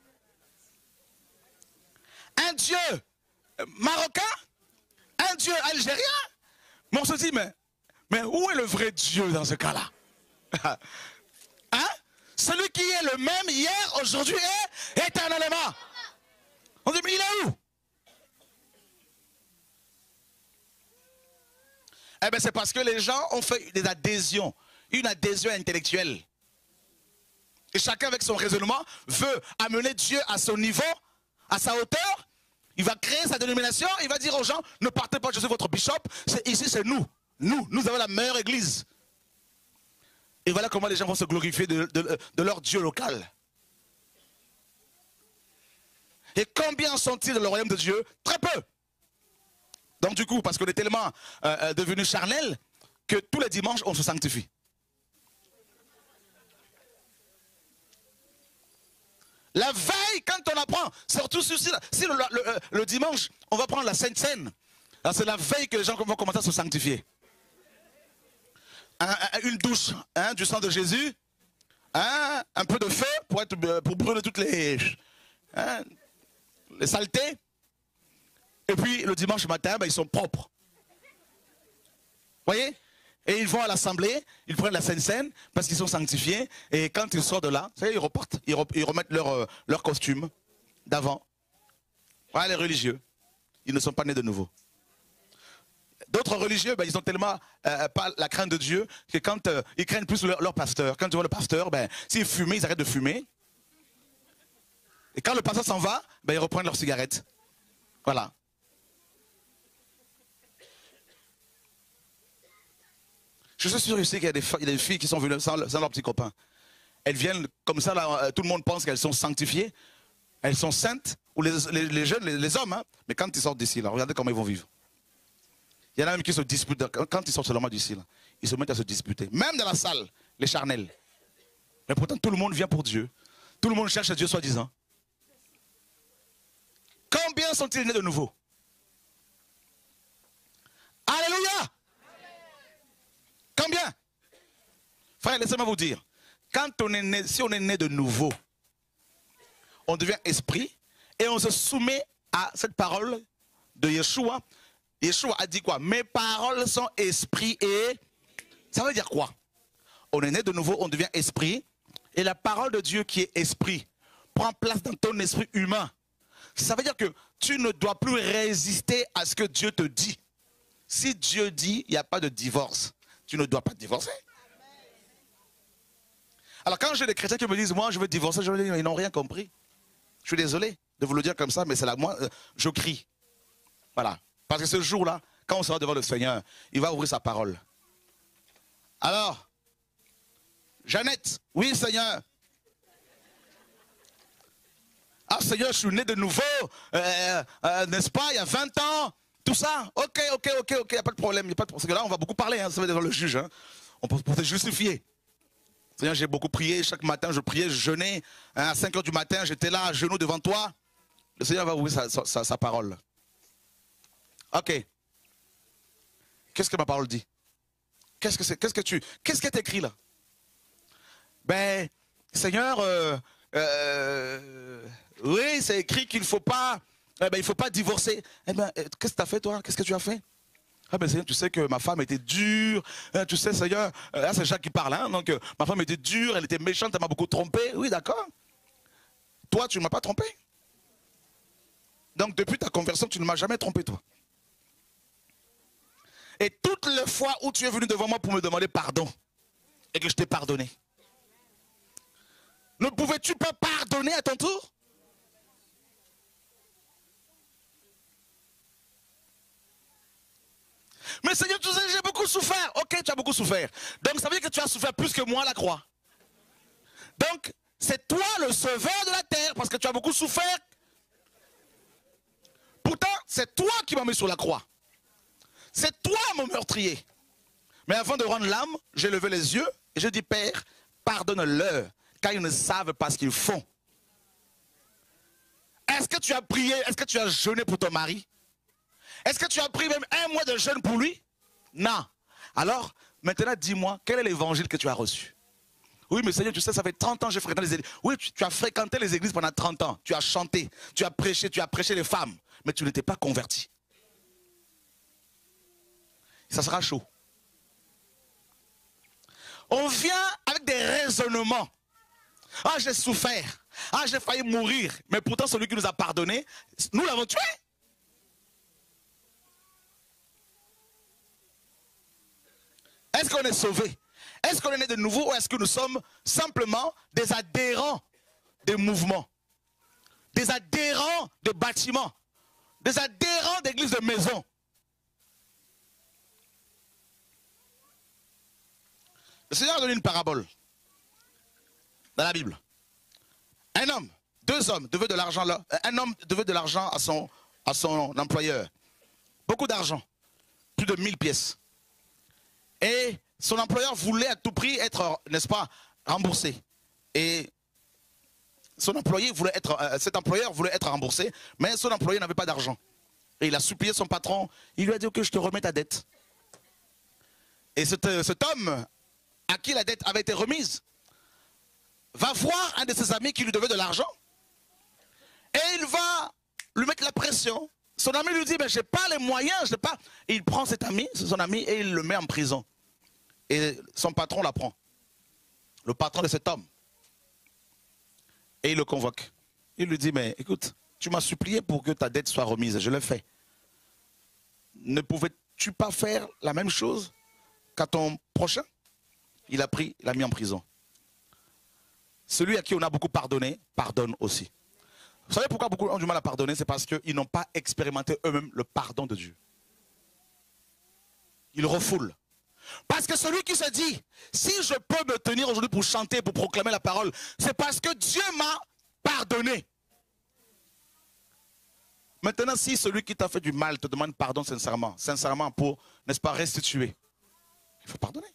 un Dieu marocain, un Dieu algérien. Mais on se dit, mais, mais où est le vrai Dieu dans ce cas-là? Hein? Celui qui est le même hier, aujourd'hui et éternellement. On dit, mais il est où? Eh bien, c'est parce que les gens ont fait des adhésions, une adhésion intellectuelle. Et chacun, avec son raisonnement, veut amener Dieu à son niveau, à sa hauteur. Il va créer sa dénomination, il va dire aux gens, ne partez pas, je suis votre bishop, ici c'est nous. Nous, nous avons la meilleure église. Et voilà comment les gens vont se glorifier de, de, de leur Dieu local. Et combien sont-ils dans le royaume de Dieu? Très peu. Donc du coup, parce qu'on est tellement euh, devenu charnel, que tous les dimanches, on se sanctifie. La veille, quand on apprend, surtout si, si le, le, le dimanche, on va prendre la Sainte Seine, c'est la veille que les gens vont commencer à se sanctifier. Un, un, une douche hein, du sang de Jésus, hein, un peu de feu pour, être, pour brûler toutes les, hein, les saletés. Et puis le dimanche matin, ben, ils sont propres. Vous voyez? Et ils vont à l'assemblée, ils prennent la Sainte Seine parce qu'ils sont sanctifiés. Et quand ils sortent de là, ça y est, ils repartent, ils, re, ils remettent leur, euh, leur costume d'avant. Voilà les religieux. Ils ne sont pas nés de nouveau. D'autres religieux, ben, ils ont tellement euh, pas la crainte de Dieu que quand euh, ils craignent plus leur, leur pasteur. Quand tu vois le pasteur, ben, s'ils fumaient, ils arrêtent de fumer. Et quand le pasteur s'en va, ben, ils reprennent leur cigarette. Voilà. Je suis sûr ici qu'il y a des, il y a des filles qui sont venues sans, sans leurs petits copains. Elles viennent comme ça, là, tout le monde pense qu'elles sont sanctifiées. Elles sont saintes, ou les, les, les jeunes, les, les hommes, hein, mais quand ils sortent d'ici, là, regardez comment ils vont vivre. Il y en a même qui se disputent, quand ils sortent seulement d'ici, là, ils se mettent à se disputer. Même dans la salle, les charnels. Mais pourtant, tout le monde vient pour Dieu. Tout le monde cherche Dieu, soi-disant. Combien sont-ils nés de nouveau? Alléluia! Combien? Frère, laissez-moi vous dire, quand on est né, si on est né de nouveau, on devient esprit et on se soumet à cette parole de Yeshua. Yeshua a dit quoi? Mes paroles sont esprit et... Ça veut dire quoi? On est né de nouveau, on devient esprit et la parole de Dieu qui est esprit prend place dans ton esprit humain. Ça veut dire que tu ne dois plus résister à ce que Dieu te dit. Si Dieu dit, il n'y a pas de divorce. Tu ne dois pas divorcer. Alors quand j'ai des chrétiens qui me disent, moi je veux divorcer, je veux dire, ils n'ont rien compris. Je suis désolé de vous le dire comme ça, mais c'est là, moi, je crie. Voilà. Parce que ce jour-là, quand on sera devant le Seigneur, il va ouvrir sa parole. Alors, Jeannette, oui Seigneur. Ah Seigneur, je suis né de nouveau, euh, euh, n'est-ce pas, il y a vingt ans. Tout ça, ok, ok, ok, ok, il n'y a pas de problème. Y a pas de... Parce que là, on va beaucoup parler, hein, ça va devant le juge. Hein. On peut, pour te justifier. Seigneur, j'ai beaucoup prié. Chaque matin, je priais, je jeûnais. Hein, à cinq heures du matin, j'étais là, à genoux devant toi. Le Seigneur va ouvrir sa, sa, sa parole. Ok. Qu'est-ce que ma parole dit? Qu'est-ce que c'est? Qu'est-ce que tu... Qu'est-ce qui est écrit là? Ben, Seigneur, euh, euh, oui, c'est écrit qu'il ne faut pas... Eh ben, il ne faut pas divorcer. Eh ben, qu'est-ce que tu as fait toi? Qu'est-ce que tu as fait? Ah ben Seigneur, tu sais que ma femme était dure. Hein, tu sais Seigneur, euh, là c'est Jacques qui parle. Hein, donc euh, ma femme était dure, elle était méchante, elle m'a beaucoup trompé. Oui d'accord. Toi tu ne m'as pas trompé. Donc depuis ta conversion, tu ne m'as jamais trompé toi. Et toutes les fois où tu es venu devant moi pour me demander pardon, et que je t'ai pardonné. Ne pouvais-tu pas pardonner à ton tour? Mais Seigneur, tu sais, j'ai beaucoup souffert. Ok, tu as beaucoup souffert. Donc ça veut dire que tu as souffert plus que moi à la croix. Donc, c'est toi le sauveur de la terre parce que tu as beaucoup souffert. Pourtant, c'est toi qui m'as mis sur la croix. C'est toi mon meurtrier. Mais avant de rendre l'âme, j'ai levé les yeux et je dis, Père, pardonne-leur, car ils ne savent pas ce qu'ils font. Est-ce que tu as prié, est-ce que tu as jeûné pour ton mari? Est-ce que tu as pris même un mois de jeûne pour lui? Non. Alors, maintenant, dis-moi, quel est l'évangile que tu as reçu? Oui, mais Seigneur, tu sais, ça fait trente ans que je fréquente les églises. Oui, tu, tu as fréquenté les églises pendant trente ans. Tu as chanté, tu as prêché, tu as prêché les femmes. Mais tu n'étais pas converti. Ça sera chaud. On vient avec des raisonnements. Ah, j'ai souffert. Ah, j'ai failli mourir. Mais pourtant, celui qui nous a pardonné, nous l'avons tué. Est-ce qu'on est sauvé? Est-ce qu'on est né de nouveau ou est-ce que nous sommes simplement des adhérents des mouvements, des adhérents de bâtiments, des adhérents d'églises de maisons? Le Seigneur a donné une parabole dans la Bible. Un homme, deux hommes devaient de l'argent là. Un homme devait de l'argent à son, à son employeur. Beaucoup d'argent, plus de mille pièces. Et son employeur voulait à tout prix être, n'est-ce pas, remboursé. Et son employé voulait être, euh, cet employeur voulait être remboursé, mais son employé n'avait pas d'argent. Et il a supplié son patron, il lui a dit que je te remets ta dette. Et cet, cet homme à qui la dette avait été remise va voir un de ses amis qui lui devait de l'argent et il va lui mettre la pression. Son ami lui dit, mais je n'ai pas les moyens, je n'ai pas. Et il prend cet ami, son ami, et il le met en prison. Et son patron l'apprend. Le patron de cet homme. Et il le convoque. Il lui dit, mais écoute, tu m'as supplié pour que ta dette soit remise, je l'ai fait. Ne pouvais-tu pas faire la même chose qu'à ton prochain? Il a pris, il l'a mis en prison. Celui à qui on a beaucoup pardonné, pardonne aussi. Vous savez pourquoi beaucoup ont du mal à pardonner? C'est parce qu'ils n'ont pas expérimenté eux-mêmes le pardon de Dieu. Ils refoulent. Parce que celui qui se dit, si je peux me tenir aujourd'hui pour chanter, pour proclamer la parole, c'est parce que Dieu m'a pardonné. Maintenant, si celui qui t'a fait du mal te demande pardon sincèrement, sincèrement pour, n'est-ce pas, restituer, il faut pardonner.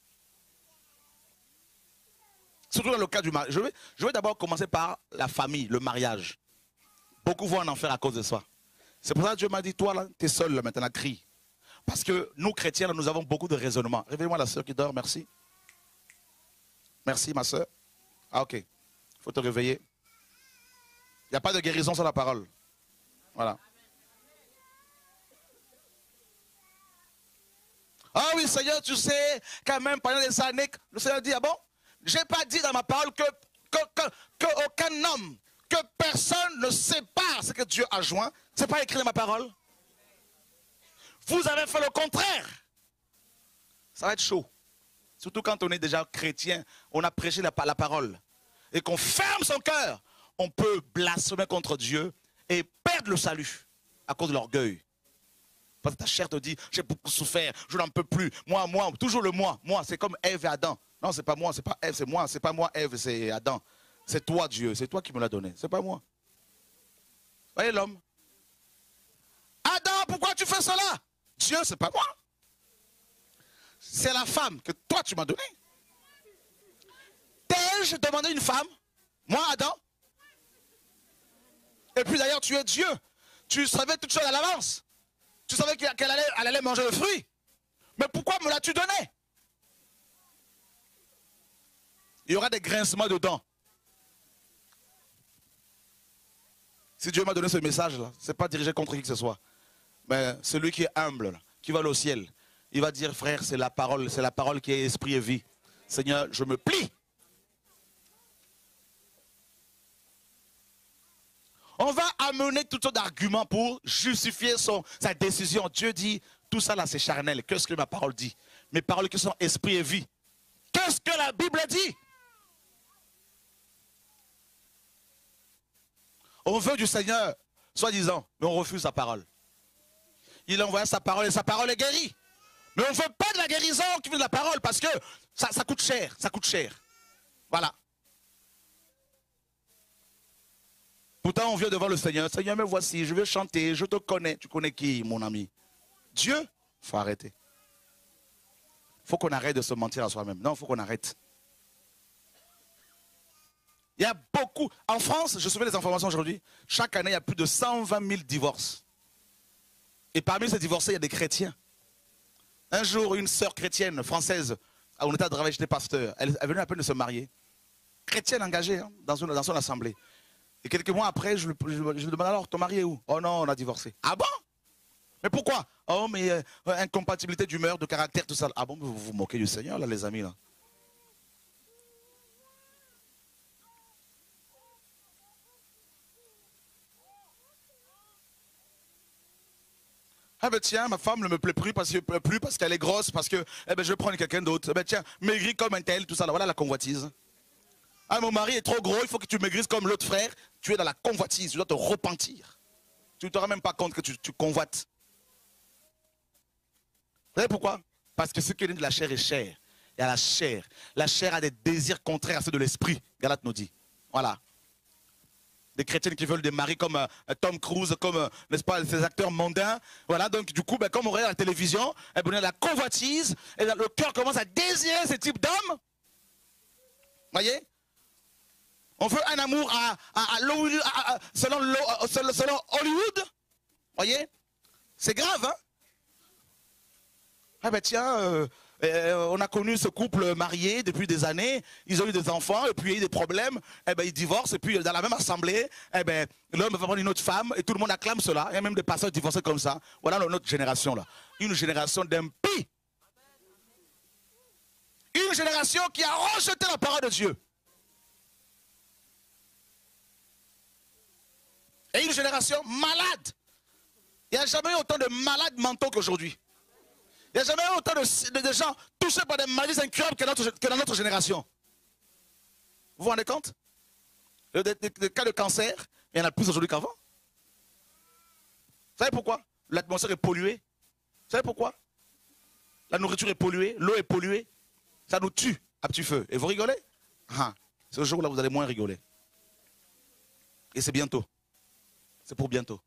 Surtout dans le cas du mariage. Je vais, je vais d'abord commencer par la famille, le mariage. Beaucoup vont en enfer à cause de ça. C'est pour ça que Dieu m'a dit, toi là, tu es seul là, maintenant, crie. Parce que nous, chrétiens, là, nous avons beaucoup de raisonnements. Réveille-moi la soeur qui dort, merci. Merci, ma soeur. Ah, ok. Il faut te réveiller. Il n'y a pas de guérison sans la parole. Voilà. Ah oui, Seigneur, tu sais, quand même, pendant des années, le Seigneur dit, ah bon? Je n'ai pas dit dans ma parole que, que, que, que aucun homme, que personne ne sépare ce que Dieu a joint. Ce n'est pas écrit dans ma parole. Vous avez fait le contraire. Ça va être chaud. Surtout quand on est déjà chrétien, on a prêché la, la parole. Et qu'on ferme son cœur, on peut blasphémer contre Dieu et perdre le salut à cause de l'orgueil. Parce que ta chair te dit, j'ai beaucoup souffert, je n'en peux plus. Moi, moi, toujours le moi. Moi, c'est comme Ève et Adam. Non, c'est pas moi, c'est pas Ève, c'est moi. C'est pas moi, Ève, c'est Adam. C'est toi, Dieu. C'est toi qui me l'as donné. C'est pas moi. Voyez l'homme. Adam, pourquoi tu fais cela? Dieu, c'est pas moi. C'est la femme que toi, tu m'as donnée. T'ai-je demandé une femme? Moi, Adam? Et puis d'ailleurs, tu es Dieu. Tu savais toute chose à l'avance. Tu savais qu'elle allait, elle allait manger le fruit. Mais pourquoi me l'as-tu donné? Il y aura des grincements dedans. Si Dieu m'a donné ce message-là, ce n'est pas dirigé contre qui que ce soit. Mais celui qui est humble, là, qui va aller au ciel, il va dire, frère, c'est la parole, c'est la parole qui est esprit et vie. Seigneur, je me plie. On va amener toutes sortes d'arguments pour justifier son, sa décision. Dieu dit, tout ça là c'est charnel. Qu'est-ce que ma parole dit? Mes paroles qui sont esprit et vie. Qu'est-ce que la Bible dit? On veut du Seigneur, soi-disant, mais on refuse sa parole. Il envoie sa parole et sa parole est guérie. Mais on ne veut pas de la guérison qui vient de la parole parce que ça, ça coûte cher, ça coûte cher. Voilà. Pourtant, on vient devant le Seigneur. Seigneur, me voici, je veux chanter, je te connais. Tu connais qui, mon ami? Dieu? Il faut arrêter. Il faut qu'on arrête de se mentir à soi-même. Non, il faut qu'on arrête. Il y a beaucoup. En France, je soumets les informations aujourd'hui, chaque année, il y a plus de cent vingt mille divorces. Et parmi ces divorcés, il y a des chrétiens. Un jour, une sœur chrétienne française, on était à travailler, j'étais pasteur, elle, elle venait à peine de se marier. Chrétienne engagée hein, dans, une, dans son assemblée. Et quelques mois après, je, je, je lui demande alors, ton mari est où? Oh non, on a divorcé. Ah bon? Mais pourquoi? Oh, mais euh, incompatibilité d'humeur, de caractère, tout ça. Ah bon, vous vous moquez du Seigneur, là, les amis, là. Ah ben tiens, ma femme ne me plaît plus parce, plus parce qu'elle est grosse, parce que eh ben, je vais prendre quelqu'un d'autre. Eh ben tiens, maigris comme un tel, tout ça, là, voilà la convoitise. Ah, mon mari est trop gros, il faut que tu maigrisses comme l'autre frère. Tu es dans la convoitise, tu dois te repentir. Tu ne te rends même pas compte que tu, tu convoites. Vous savez pourquoi? Parce que ce qui est de la chair est chair. Il y a la chair. La chair a des désirs contraires à ceux de l'esprit. Galate nous dit. Voilà. Des chrétiennes qui veulent des maris comme euh, Tom Cruise, comme, euh, n'est-ce pas, ces acteurs mondains. Voilà, donc du coup, ben, comme on regarde la télévision, eh ben, on a la convoitise, et le cœur commence à désirer ce type d'homme. Voyez? On veut un amour à, à, à, à, à selon, selon, selon Hollywood. Voyez? C'est grave, hein? Ah ben tiens, euh, euh, on a connu ce couple marié depuis des années, ils ont eu des enfants, et puis il y a eu des problèmes, et ben ils divorcent, et puis dans la même assemblée, et ben l'homme va prendre une autre femme, et tout le monde acclame cela, il y a même des pasteurs divorcés comme ça. Voilà notre génération là. Une génération d'impies. Une génération qui a rejeté la parole de Dieu. Et une génération malade. Il n'y a jamais eu autant de malades mentaux qu'aujourd'hui. Il n'y a jamais eu autant de, de, de gens touchés par des maladies incurables que, notre, que dans notre génération. Vous vous rendez compte? Le, le, le cas de cancer, il y en a plus aujourd'hui qu'avant. Vous savez pourquoi? L'atmosphère est polluée. Vous savez pourquoi? La nourriture est polluée, l'eau est polluée. Ça nous tue à petit feu. Et vous rigolez? Ah, ce jour-là, vous allez moins rigoler. Et c'est bientôt. C'est pour bientôt.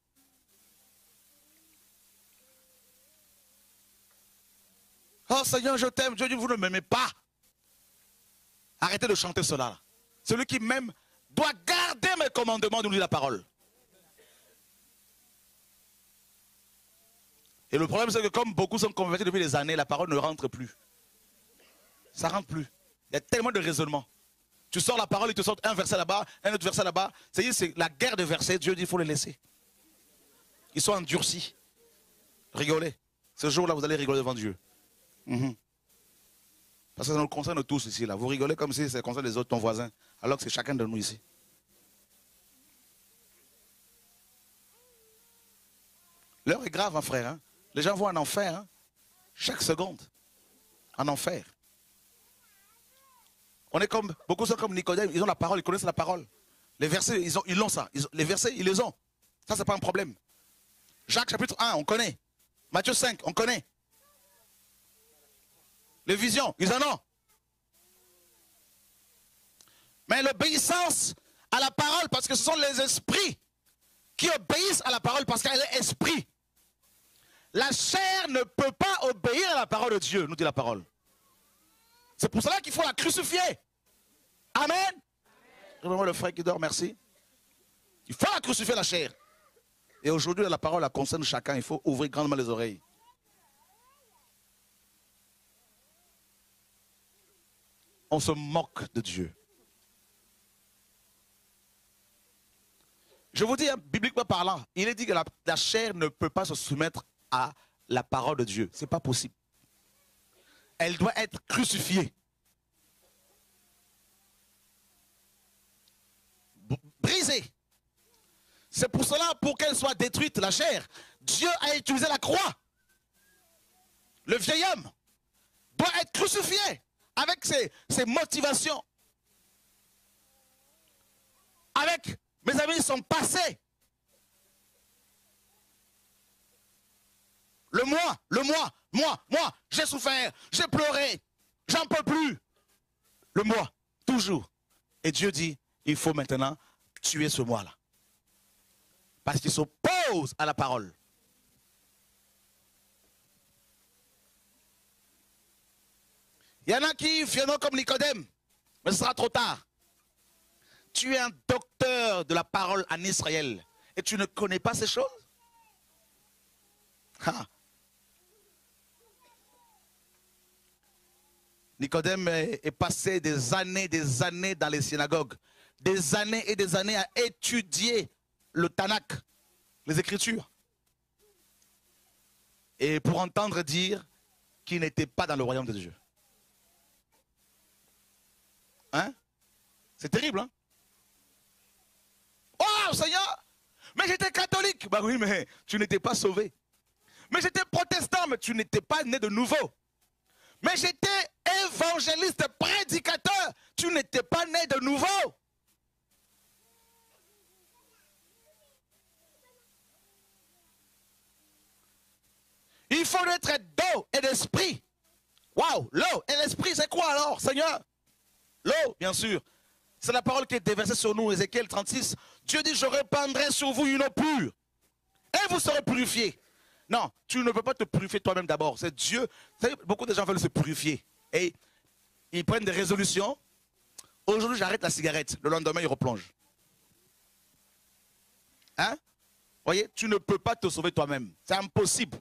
Oh Seigneur, je t'aime. Dieu dit, vous ne m'aimez pas. Arrêtez de chanter cela. Celui qui m'aime doit garder mes commandements, nous dit la parole. Et le problème, c'est que comme beaucoup sont convertis depuis des années, la parole ne rentre plus. Ça ne rentre plus. Il y a tellement de raisonnements. Tu sors la parole, il te sort un verset là-bas, un autre verset là-bas. C'est la guerre de versets. Dieu dit, il faut les laisser. Ils sont endurcis. Rigolez. Ce jour-là, vous allez rigoler devant Dieu. Mm-hmm. Parce que ça nous concerne tous ici. Là. Vous rigolez comme si ça concerne les autres, ton voisin. Alors que c'est chacun de nous ici. L'heure est grave, hein, frère. Hein. Les gens vont en enfer. Hein. Chaque seconde. En enfer. On est comme, beaucoup sont comme Nicodème. Ils ont la parole, ils connaissent la parole. Les versets, ils ont, ils l'ont ça. Ils ont, les versets, ils les ont. Ça, c'est pas un problème. Jacques chapitre un, on connaît. Matthieu cinq, on connaît. Les visions, ils en ont. Mais l'obéissance à la parole, parce que ce sont les esprits qui obéissent à la parole, parce qu'elle est esprit. La chair ne peut pas obéir à la parole de Dieu, nous dit la parole. C'est pour cela qu'il faut la crucifier. Amen. Amen. Le frère qui dort, merci. Il faut la crucifier, la chair. Et aujourd'hui, la parole la concerne chacun. Il faut ouvrir grandement les oreilles. On se moque de Dieu. Je vous dis, hein, bibliquement parlant, il est dit que la, la chair ne peut pas se soumettre à la parole de Dieu. Ce n'est pas possible. Elle doit être crucifiée. Brisée. C'est pour cela, pour qu'elle soit détruite, la chair, Dieu a utilisé la croix. Le vieil homme doit être crucifié avec ses, ses motivations. Avec Mes amis, ils sont passés. Le moi, le moi, moi, moi, j'ai souffert, j'ai pleuré, j'en peux plus. Le moi, toujours. Et Dieu dit, il faut maintenant tuer ce moi-là. Parce qu'il s'oppose à la parole. Il y en a qui viendront comme Nicodème, mais ce sera trop tard. Tu es un docteur de la parole en Israël et tu ne connais pas ces choses? Ah. Nicodème est passé des années, des années dans les synagogues, des années et des années à étudier le Tanakh, les Écritures. Et pour entendre dire qu'il n'était pas dans le royaume de Dieu. Hein? C'est terrible, hein? Oh, Seigneur! Mais j'étais catholique! Bah oui, mais tu n'étais pas sauvé. Mais j'étais protestant, mais tu n'étais pas né de nouveau. Mais j'étais évangéliste, prédicateur, tu n'étais pas né de nouveau. Il faut être d'eau et d'esprit. Waouh, l'eau et l'esprit, c'est quoi alors, Seigneur? L'eau, bien sûr. C'est la parole qui est déversée sur nous, Ézéchiel trente-six. Dieu dit, je répandrai sur vous une eau pure. Et vous serez purifiés. Non, tu ne peux pas te purifier toi-même d'abord. C'est Dieu. Vous savez, beaucoup de gens veulent se purifier. Et ils prennent des résolutions. Aujourd'hui, j'arrête la cigarette. Le lendemain, ils replongent. Hein? Vous voyez, tu ne peux pas te sauver toi-même. C'est impossible.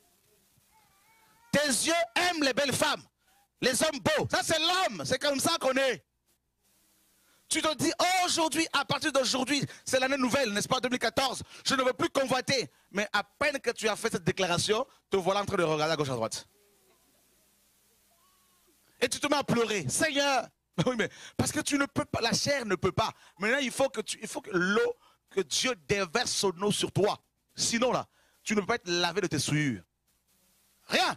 Tes yeux aiment les belles femmes. Les hommes beaux. Ça, c'est l'homme. C'est comme ça qu'on est. Tu te dis, oh, aujourd'hui, à partir d'aujourd'hui, c'est l'année nouvelle, n'est-ce pas, deux mille quatorze, je ne veux plus convoiter. Mais à peine que tu as fait cette déclaration, te voilà en train de regarder à gauche à droite. Et tu te mets à pleurer. Seigneur, oui, mais parce que tu ne peux pas, la chair ne peut pas. Maintenant, il faut que, tu, il faut que l'eau, que Dieu déverse son eau sur toi. Sinon, là, tu ne peux pas être lavé de tes souillures. Rien.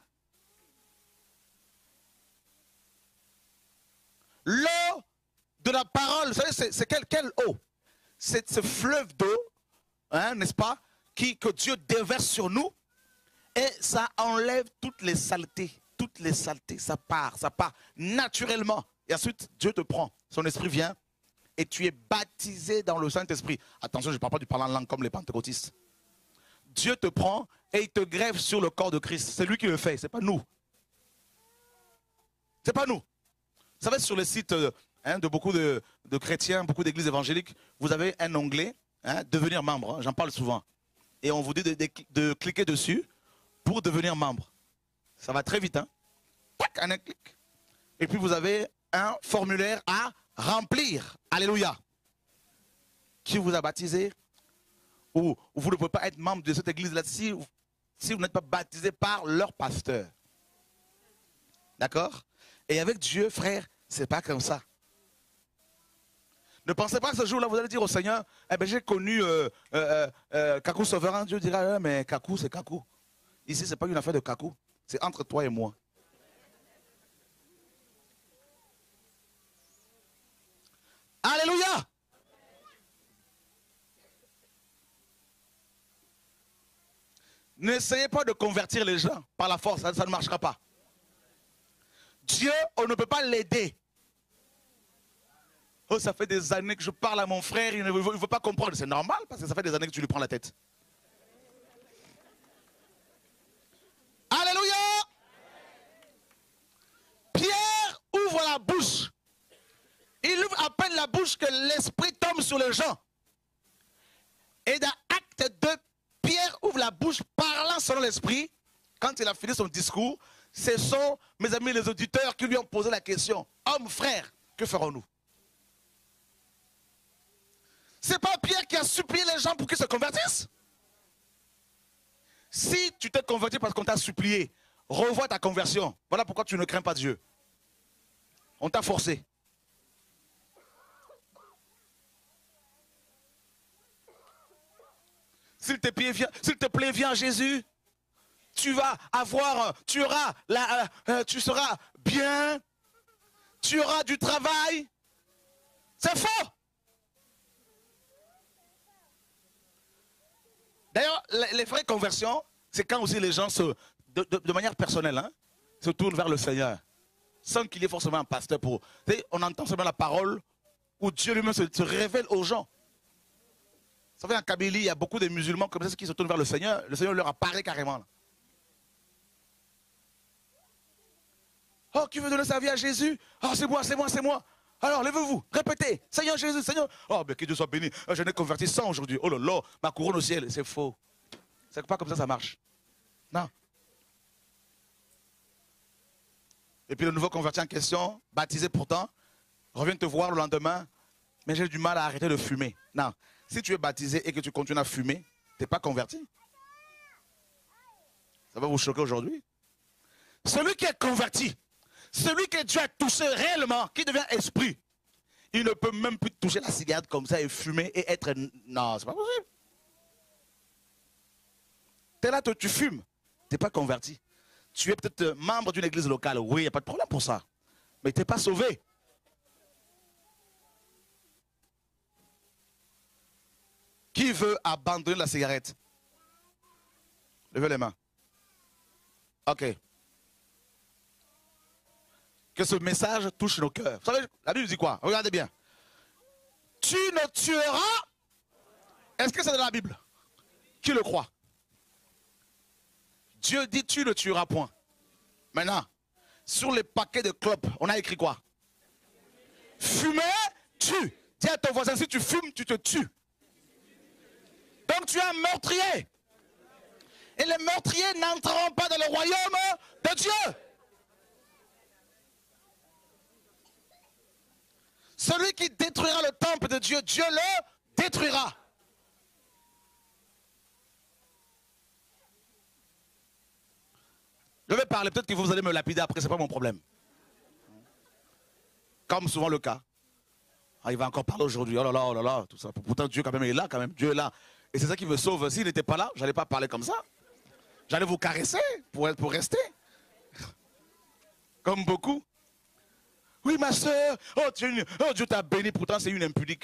L'eau de la parole, vous savez, c'est quelle, quelle eau? C'est ce fleuve d'eau, hein, n'est-ce pas, qui, que Dieu déverse sur nous, et ça enlève toutes les saletés, toutes les saletés, ça part, ça part naturellement. Et ensuite, Dieu te prend, son esprit vient, et tu es baptisé dans le Saint-Esprit. Attention, je ne parle pas du parler en langue comme les pentecôtistes. Dieu te prend et il te greffe sur le corps de Christ. C'est lui qui le fait, ce n'est pas nous. Ce n'est pas nous. Vous savez, sur le site hein, de beaucoup de, de chrétiens, beaucoup d'églises évangéliques, vous avez un onglet, hein, devenir membre, hein, j'en parle souvent. Et on vous dit de, de, de cliquer dessus pour devenir membre. Ça va très vite, hein. Tac, un clic. Et puis vous avez un formulaire à remplir. Alléluia. Qui vous a baptisé? Ou vous ne pouvez pas être membre de cette église-là si, si vous n'êtes pas baptisé par leur pasteur. D'accord? Et avec Dieu, frère, c'est pas comme ça. Ne pensez pas que ce jour-là, vous allez dire au Seigneur, eh ben, j'ai connu euh, euh, euh, Kakou Souverain. Dieu dira, ah, mais Kakou, c'est Kakou. Ici, ce n'est pas une affaire de Kakou. C'est entre toi et moi. Alléluia! N'essayez pas de convertir les gens par la force, ça, ça ne marchera pas. Dieu, on ne peut pas l'aider. Oh, ça fait des années que je parle à mon frère, il ne veut, il veut pas comprendre. C'est normal parce que ça fait des années que tu lui prends la tête. Alléluia! Pierre ouvre la bouche. Il ouvre à peine la bouche que l'esprit tombe sur les gens. Et dans Acte deux, Pierre ouvre la bouche parlant selon l'esprit. Quand il a fini son discours, ce sont, mes amis, les auditeurs qui lui ont posé la question. Homme, frère, que ferons-nous? C'est pas Pierre qui a supplié les gens pour qu'ils se convertissent? Si tu t'es converti parce qu'on t'a supplié, revois ta conversion. Voilà pourquoi tu ne crains pas Dieu. On t'a forcé. S'il te plaît, viens, s'il te plaît, viens Jésus. Tu vas avoir, tu auras, la, euh, tu seras bien. Tu auras du travail. C'est faux. D'ailleurs, les, les vraies conversions, c'est quand aussi les gens, se, de, de, de manière personnelle, hein, se tournent vers le Seigneur. Sans qu'il y ait forcément un pasteur pour... Vous savez, on entend seulement la parole où Dieu lui-même se, se révèle aux gens. Vous savez, en Kabylie, il y a beaucoup de musulmans comme ça qui se tournent vers le Seigneur. Le Seigneur leur apparaît carrément. Là. Oh, qui veut donner sa vie à Jésus? Oh, c'est moi, c'est moi, c'est moi. Alors, levez-vous, répétez. Seigneur Jésus, Seigneur. Oh, mais que Dieu soit béni. Je n'ai converti cent aujourd'hui. Oh là là, ma couronne au ciel. C'est faux. C'est pas comme ça ça marche. Non. Et puis le nouveau converti en question, baptisé pourtant, revient te voir le lendemain, mais j'ai du mal à arrêter de fumer. Non, si tu es baptisé et que tu continues à fumer, tu n'es pas converti. Ça va vous choquer aujourd'hui. Celui qui est converti, celui que Dieu a touché réellement, qui devient esprit, il ne peut même plus toucher la cigarette comme ça et fumer et être... Non, c'est pas possible. Tu es là, tu fumes, tu n'es pas converti. Tu es peut-être membre d'une église locale, oui, il n'y a pas de problème pour ça. Mais tu n'es pas sauvé. Qui veut abandonner la cigarette? Levez les mains. Ok. Que ce message touche nos cœurs. Vous savez, la Bible dit quoi? Regardez bien. Tu ne tueras. Est-ce que c'est de la Bible? Qui le croit? Dieu dit tu ne tueras point. Maintenant, sur les paquets de clopes, on a écrit quoi? Fumer, tue. Dis à ton voisin, si tu fumes, tu te tues. Donc tu es un meurtrier. Et les meurtriers n'entreront pas dans le royaume de Dieu. Celui qui détruira le temple de Dieu, Dieu le détruira. Je vais parler, peut-être que vous allez me lapider après, ce n'est pas mon problème. Comme souvent le cas. Ah, il va encore parler aujourd'hui, oh là là, oh là là, tout ça. Pourtant Dieu quand même est là, quand même, Dieu est là. Et c'est ça qui me sauve. S'il n'était pas là, je n'allais pas parler comme ça. J'allais vous caresser pour, pour rester. Comme beaucoup. Oui, ma soeur, oh Dieu, oh, Dieu t'a béni, pourtant c'est une impudique.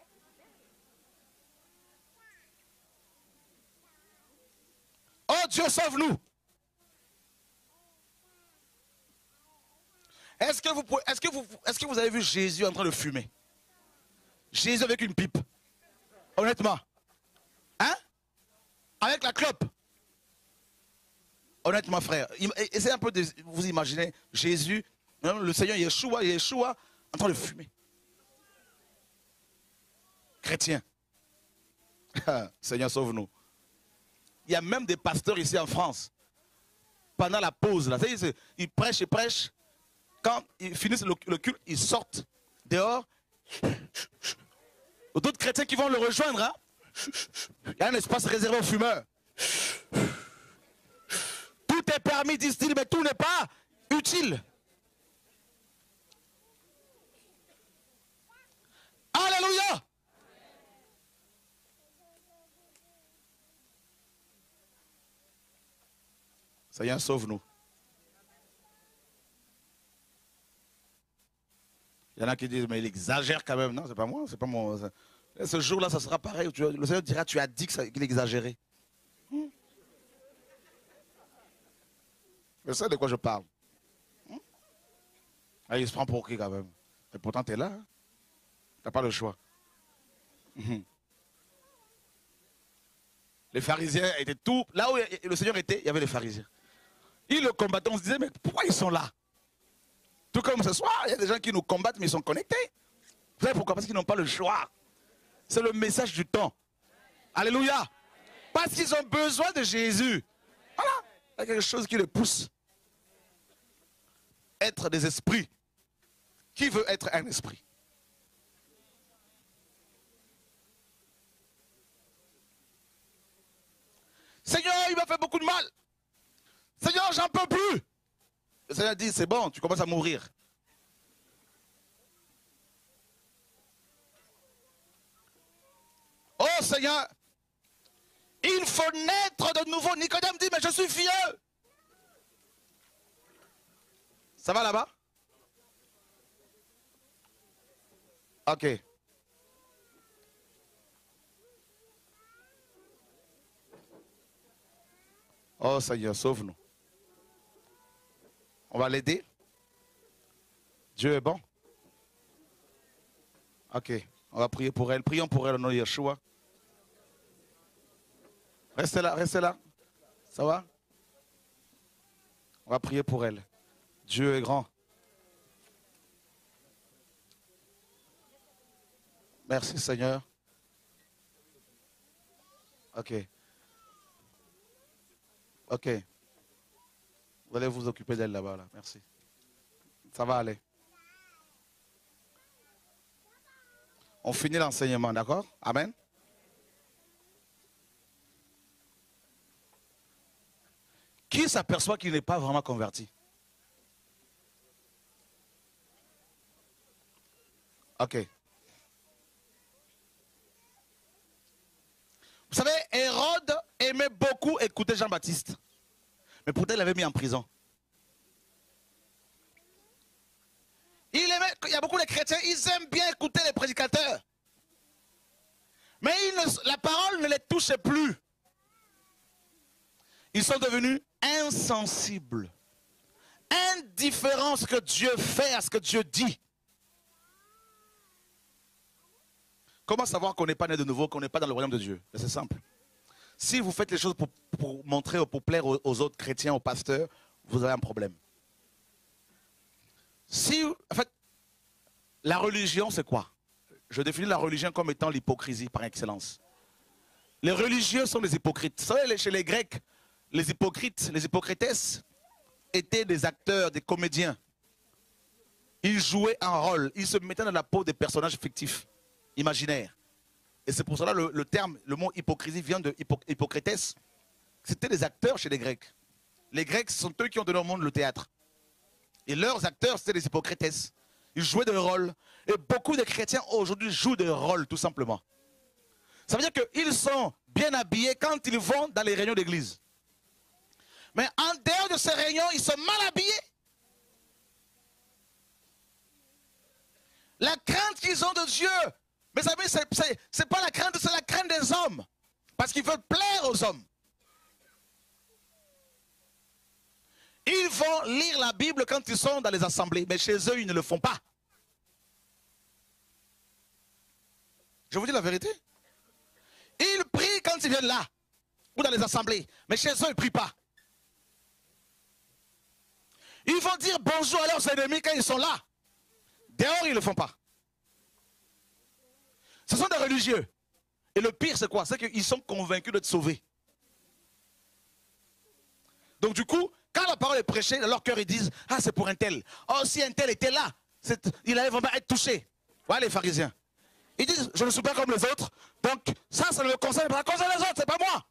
Oh Dieu, sauve-nous. Est-ce que, vous, est-ce, que vous, est-ce que vous avez vu Jésus en train de fumer? Jésus avec une pipe. Honnêtement. Hein? Avec la clope. Honnêtement, frère. Essayez un peu de vous imaginer Jésus, le Seigneur Yeshua, Yeshua en train de fumer. Chrétien. Seigneur, sauve-nous. Il y a même des pasteurs ici en France. Pendant la pause, là, ils prêchent et prêchent. Quand ils finissent le, le culte, ils sortent dehors. D'autres chrétiens qui vont le rejoindre. Hein? Il y a un espace réservé aux fumeurs. Tout est permis, disent-ils, mais tout n'est pas utile. Alléluia! Seigneur, sauve-nous. Il y en a qui disent, mais il exagère quand même. Non, c'est pas moi, c'est pas mon... Ce jour-là, ça sera pareil. Le Seigneur dira, tu as dit qu'il exagérait. Hmm. Je sais de quoi je parle. Hmm. Ah, il se prend pour qui quand même? Et pourtant, tu es là. Hein? Tu n'as pas le choix. Hmm. Les pharisiens étaient tout... Là où le Seigneur était, il y avait les pharisiens. Ils le combattaient, on se disait, mais pourquoi ils sont là? Tout comme ce soir, il y a des gens qui nous combattent, mais ils sont connectés. Vous savez pourquoi? Parce qu'ils n'ont pas le choix. C'est le message du temps. Alléluia. Parce qu'ils ont besoin de Jésus. Voilà. Il y a quelque chose qui les pousse. Être des esprits. Qui veut être un esprit? Seigneur, il m'a fait beaucoup de mal. Seigneur, j'en peux plus. Le Seigneur dit, c'est bon, tu commences à mourir. Oh Seigneur, il faut naître de nouveau. Nicodème dit, mais je suis vieux. Ça va là-bas? Ok. Oh Seigneur, sauve-nous. On va l'aider. Dieu est bon. Ok, on va prier pour elle. Prions pour elle au nom de Yeshua. Restez là, restez là. Ça va? On va prier pour elle. Dieu est grand. Merci Seigneur. Ok. Ok. Vous allez vous occuper d'elle là-bas. Là. Merci. Ça va aller. On finit l'enseignement, d'accord? Amen. Qui s'aperçoit qu'il n'est pas vraiment converti? Ok. Vous savez, Hérode aimait beaucoup écouter Jean-Baptiste. Mais pourtant, il l'avait mis en prison. Il, aimait, il y a beaucoup de chrétiens, ils aiment bien écouter les prédicateurs. Mais ils ne, la parole ne les touche plus. Ils sont devenus insensibles. Indifférents à ce que Dieu fait, à ce que Dieu dit. Comment savoir qu'on n'est pas né de nouveau, qu'on n'est pas dans le royaume de Dieu? C'est simple. Si vous faites les choses pour, pour montrer, pour plaire aux, aux autres chrétiens, aux pasteurs, vous avez un problème. Si, en fait, la religion, c'est quoi? Je définis la religion comme étant l'hypocrisie par excellence. Les religieux sont des hypocrites. Vous savez, chez les Grecs, les hypocrites, les hypocrites étaient des acteurs, des comédiens. Ils jouaient un rôle, ils se mettaient dans la peau des personnages fictifs, imaginaires. Et c'est pour cela le, le terme, le mot hypocrisie vient de hypo, hypocrites. C'était des acteurs chez les Grecs. Les Grecs sont eux qui ont donné au monde le théâtre. Et leurs acteurs, c'était des hypocrites. Ils jouaient des rôles. Et beaucoup de chrétiens aujourd'hui jouent des rôles, tout simplement. Ça veut dire qu'ils sont bien habillés quand ils vont dans les réunions d'église. Mais en dehors de ces réunions, ils sont mal habillés. La crainte qu'ils ont de Dieu, mais vous savez, ce n'est pas la crainte, c'est la crainte des hommes. Parce qu'ils veulent plaire aux hommes. Ils vont lire la Bible quand ils sont dans les assemblées, mais chez eux, ils ne le font pas. Je vous dis la vérité. Ils prient quand ils viennent là, ou dans les assemblées, mais chez eux, ils ne prient pas. Ils vont dire bonjour à leurs ennemis quand ils sont là. Dehors, ils ne le font pas. Ce sont des religieux. Et le pire, c'est quoi? C'est qu'ils sont convaincus d'être sauvés. Donc du coup, quand la parole est prêchée, dans leur cœur, ils disent, ah, c'est pour un tel. Oh, si un tel était là, il allait vraiment être touché. Voilà les pharisiens. Ils disent, je ne suis pas comme les autres. Donc ça, ça ne me concerne pas. Ça concerne les autres, c'est pas moi.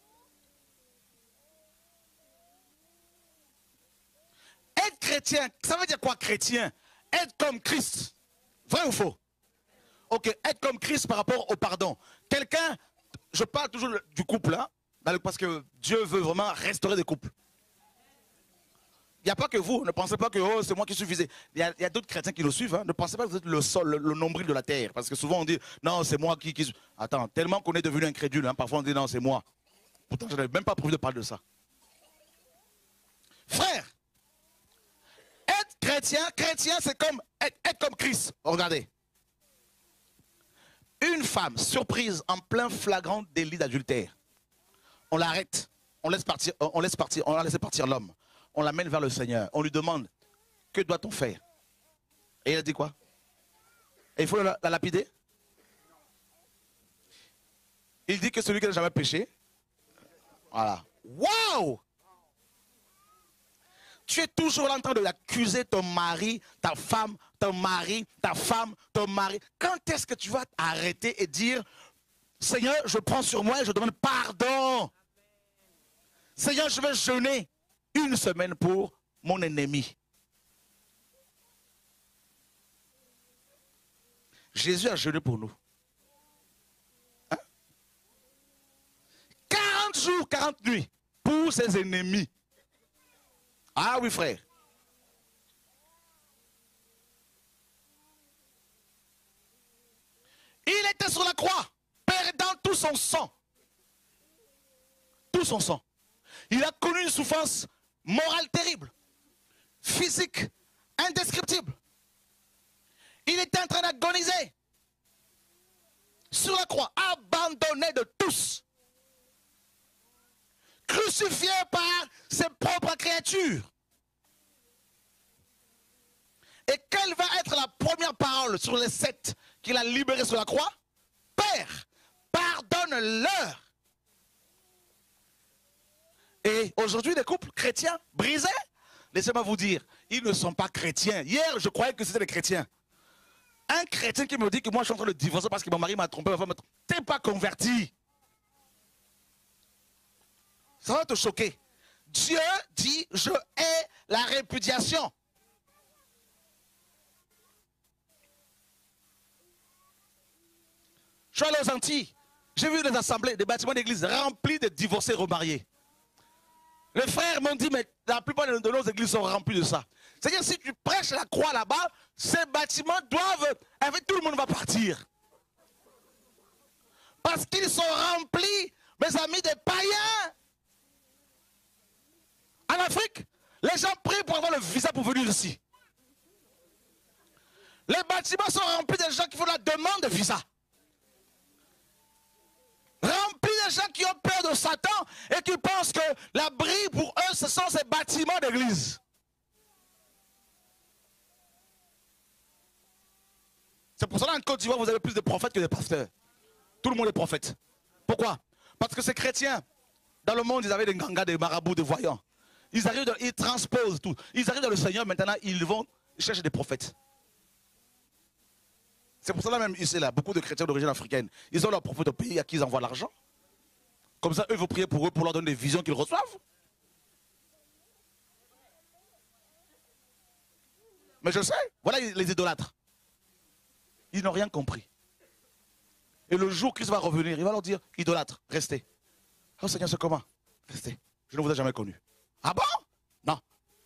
Être chrétien, ça veut dire quoi chrétien? Être comme Christ. Vrai ou faux? Ok, être comme Christ par rapport au pardon. Quelqu'un, je parle toujours du couple, hein, parce que Dieu veut vraiment restaurer des couples. Il n'y a pas que vous, ne pensez pas que oh, c'est moi qui suis visé. Il y a, a d'autres chrétiens qui nous suivent. Hein. Ne pensez pas que vous êtes le sol, le, le nombril de la terre. Parce que souvent on dit, non, c'est moi qui, qui... Attends, tellement qu'on est devenu incrédule, hein, parfois on dit, non, c'est moi. Pourtant, je n'avais même pas prévu de parler de ça. Frère, être chrétien, chrétien, c'est comme être, être comme Christ. Regardez. Une femme surprise en plein flagrant délit d'adultère. On l'arrête, on laisse partir, on laisse partir, on a laissé partir l'homme. On l'amène vers le Seigneur. On lui demande, que doit-on faire? Et il a dit quoi? Et il faut la, la lapider? Il dit que celui qui n'a jamais péché. Voilà. Waouh! Tu es toujours en train de l'accuser, ton mari, ta femme, ton mari, ta femme, ton mari. Quand est-ce que tu vas t'arrêter et dire, Seigneur, je prends sur moi et je demande pardon. Seigneur, je vais jeûner une semaine pour mon ennemi. Jésus a jeûné pour nous. Hein? quarante jours, quarante nuits pour ses ennemis. Ah oui, frère. Il était sur la croix, perdant tout son sang. Tout son sang. Il a connu une souffrance morale terrible, physique, indescriptible. Il était en train d'agoniser sur la croix, abandonné de tous, crucifié par ses propres créatures. Et quelle va être la première parole sur les sept qu'il a libérés sur la croix? Père, pardonne-leur. Et aujourd'hui, des couples chrétiens brisés, laissez-moi vous dire, ils ne sont pas chrétiens. Hier, je croyais que c'était des chrétiens. Un chrétien qui me dit que moi je suis en train de divorcer parce que mon mari m'a trompé, ma femme m'a trompé. T'es pas converti. Ça va te choquer. Dieu dit, je hais la répudiation. Je suis allé aux Antilles. J'ai vu des assemblées, des bâtiments d'église remplis de divorcés remariés. Les frères m'ont dit, mais la plupart de nos églises sont remplies de ça. C'est-à-dire, si tu prêches la croix là-bas, ces bâtiments doivent, avec tout le monde va partir. Parce qu'ils sont remplis, mes amis, des païens. En Afrique, les gens prient pour avoir le visa pour venir ici. Les bâtiments sont remplis de gens qui font la demande de visa. Remplis de gens qui ont peur de Satan et qui pensent que l'abri pour eux, ce sont ces bâtiments d'église. C'est pour cela qu'en Côte d'Ivoire, vous avez plus de prophètes que de pasteurs. Tout le monde est prophète. Pourquoi? Parce que ces chrétiens, dans le monde, ils avaient des gangas, des marabouts, des voyants. Ils arrivent, dans, ils transposent tout. Ils arrivent dans le Seigneur, maintenant, ils vont chercher des prophètes. C'est pour cela même ici, là, beaucoup de chrétiens d'origine africaine, ils ont leurs prophètes au pays à qui ils envoient l'argent. Comme ça, eux, vous priez pour eux, pour leur donner des visions qu'ils reçoivent. Mais je sais, voilà les idolâtres. Ils n'ont rien compris. Et le jour Christ va revenir, il va leur dire, idolâtres, restez. Oh Seigneur, c'est comment? Restez. Je ne vous ai jamais connu. Ah bon? Non.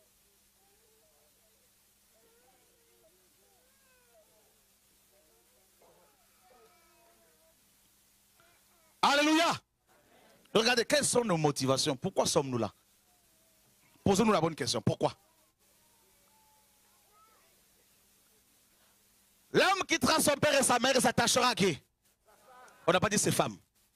Alléluia. Regardez, quelles sont nos motivations? Pourquoi sommes-nous là? Posez-nous la bonne question. Pourquoi? L'homme quittera son père et sa mère et s'attachera à qui? On n'a pas dit ses femmes.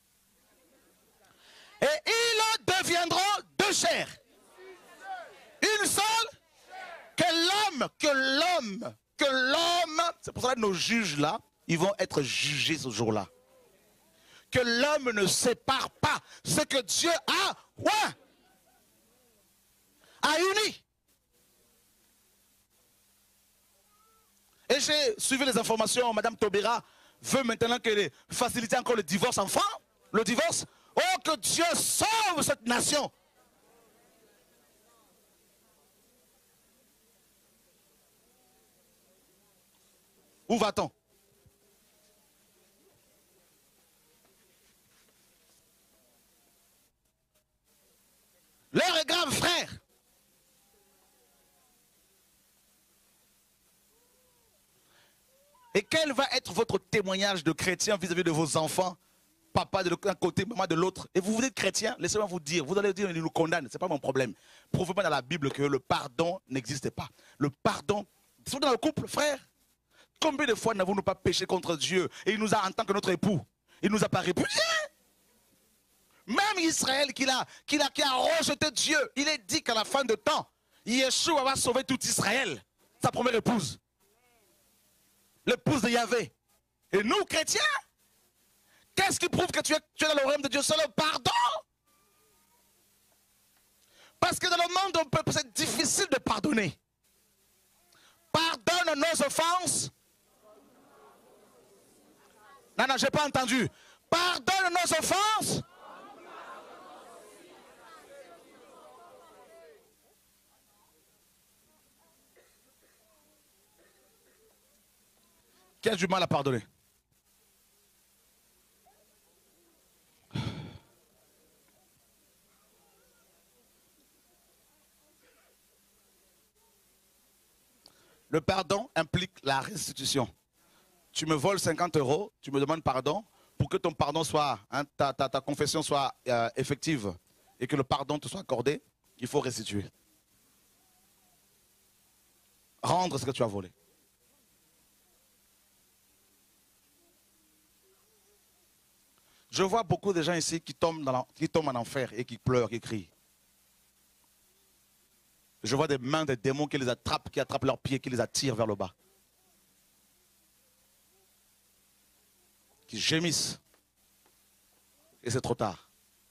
Et ils deviendront deux chairs. Une seule. Que l'homme, que l'homme, que l'homme. C'est pour ça que nos juges là, ils vont être jugés ce jour-là. Que l'homme ne sépare pas ce que Dieu a, ouais, a uni. Et j'ai suivi les informations, Madame Taubira veut maintenant que faciliter encore le divorce enfant, le divorce. Oh, que Dieu sauve cette nation. Où va-t-on? L'heure est grave, frère. Et quel va être votre témoignage de chrétien vis-à-vis de vos enfants? Papa de l'un côté, maman de l'autre. Et vous vous êtes chrétien, laissez-moi vous dire, vous allez dire, il nous condamne, ce n'est pas mon problème. Prouvez-moi dans la Bible que le pardon n'existe pas. Le pardon, c'est dans le couple, frère. Combien de fois n'avons-nous pas péché contre Dieu et il nous a, en tant que notre époux, il ne nous a pas répudiés? Même Israël qui a, qui, a, qui a rejeté Dieu, il est dit qu'à la fin de temps, Yeshua va sauver tout Israël, sa première épouse. L'épouse de Yahvé. Et nous, chrétiens, qu'est-ce qui prouve que tu es, tu es dans le royaume de Dieu? C'est le pardon. Parce que dans le monde, c'est difficile de pardonner. Pardonne nos offenses. Non, non, je n'ai pas entendu. Pardonne nos offenses. Qui a du mal à pardonner? Le pardon implique la restitution. Tu me voles cinquante euros, tu me demandes pardon, pour que ton pardon soit, hein, ta, ta, ta confession soit euh, effective. et que le pardon te soit accordé, il faut restituer. Rendre ce que tu as volé. Je vois beaucoup de gens ici qui tombent, dans la, qui tombent en enfer et qui pleurent, qui crient. Je vois des mains des démons qui les attrapent, qui attrapent leurs pieds, qui les attirent vers le bas. Qui gémissent. Et c'est trop tard.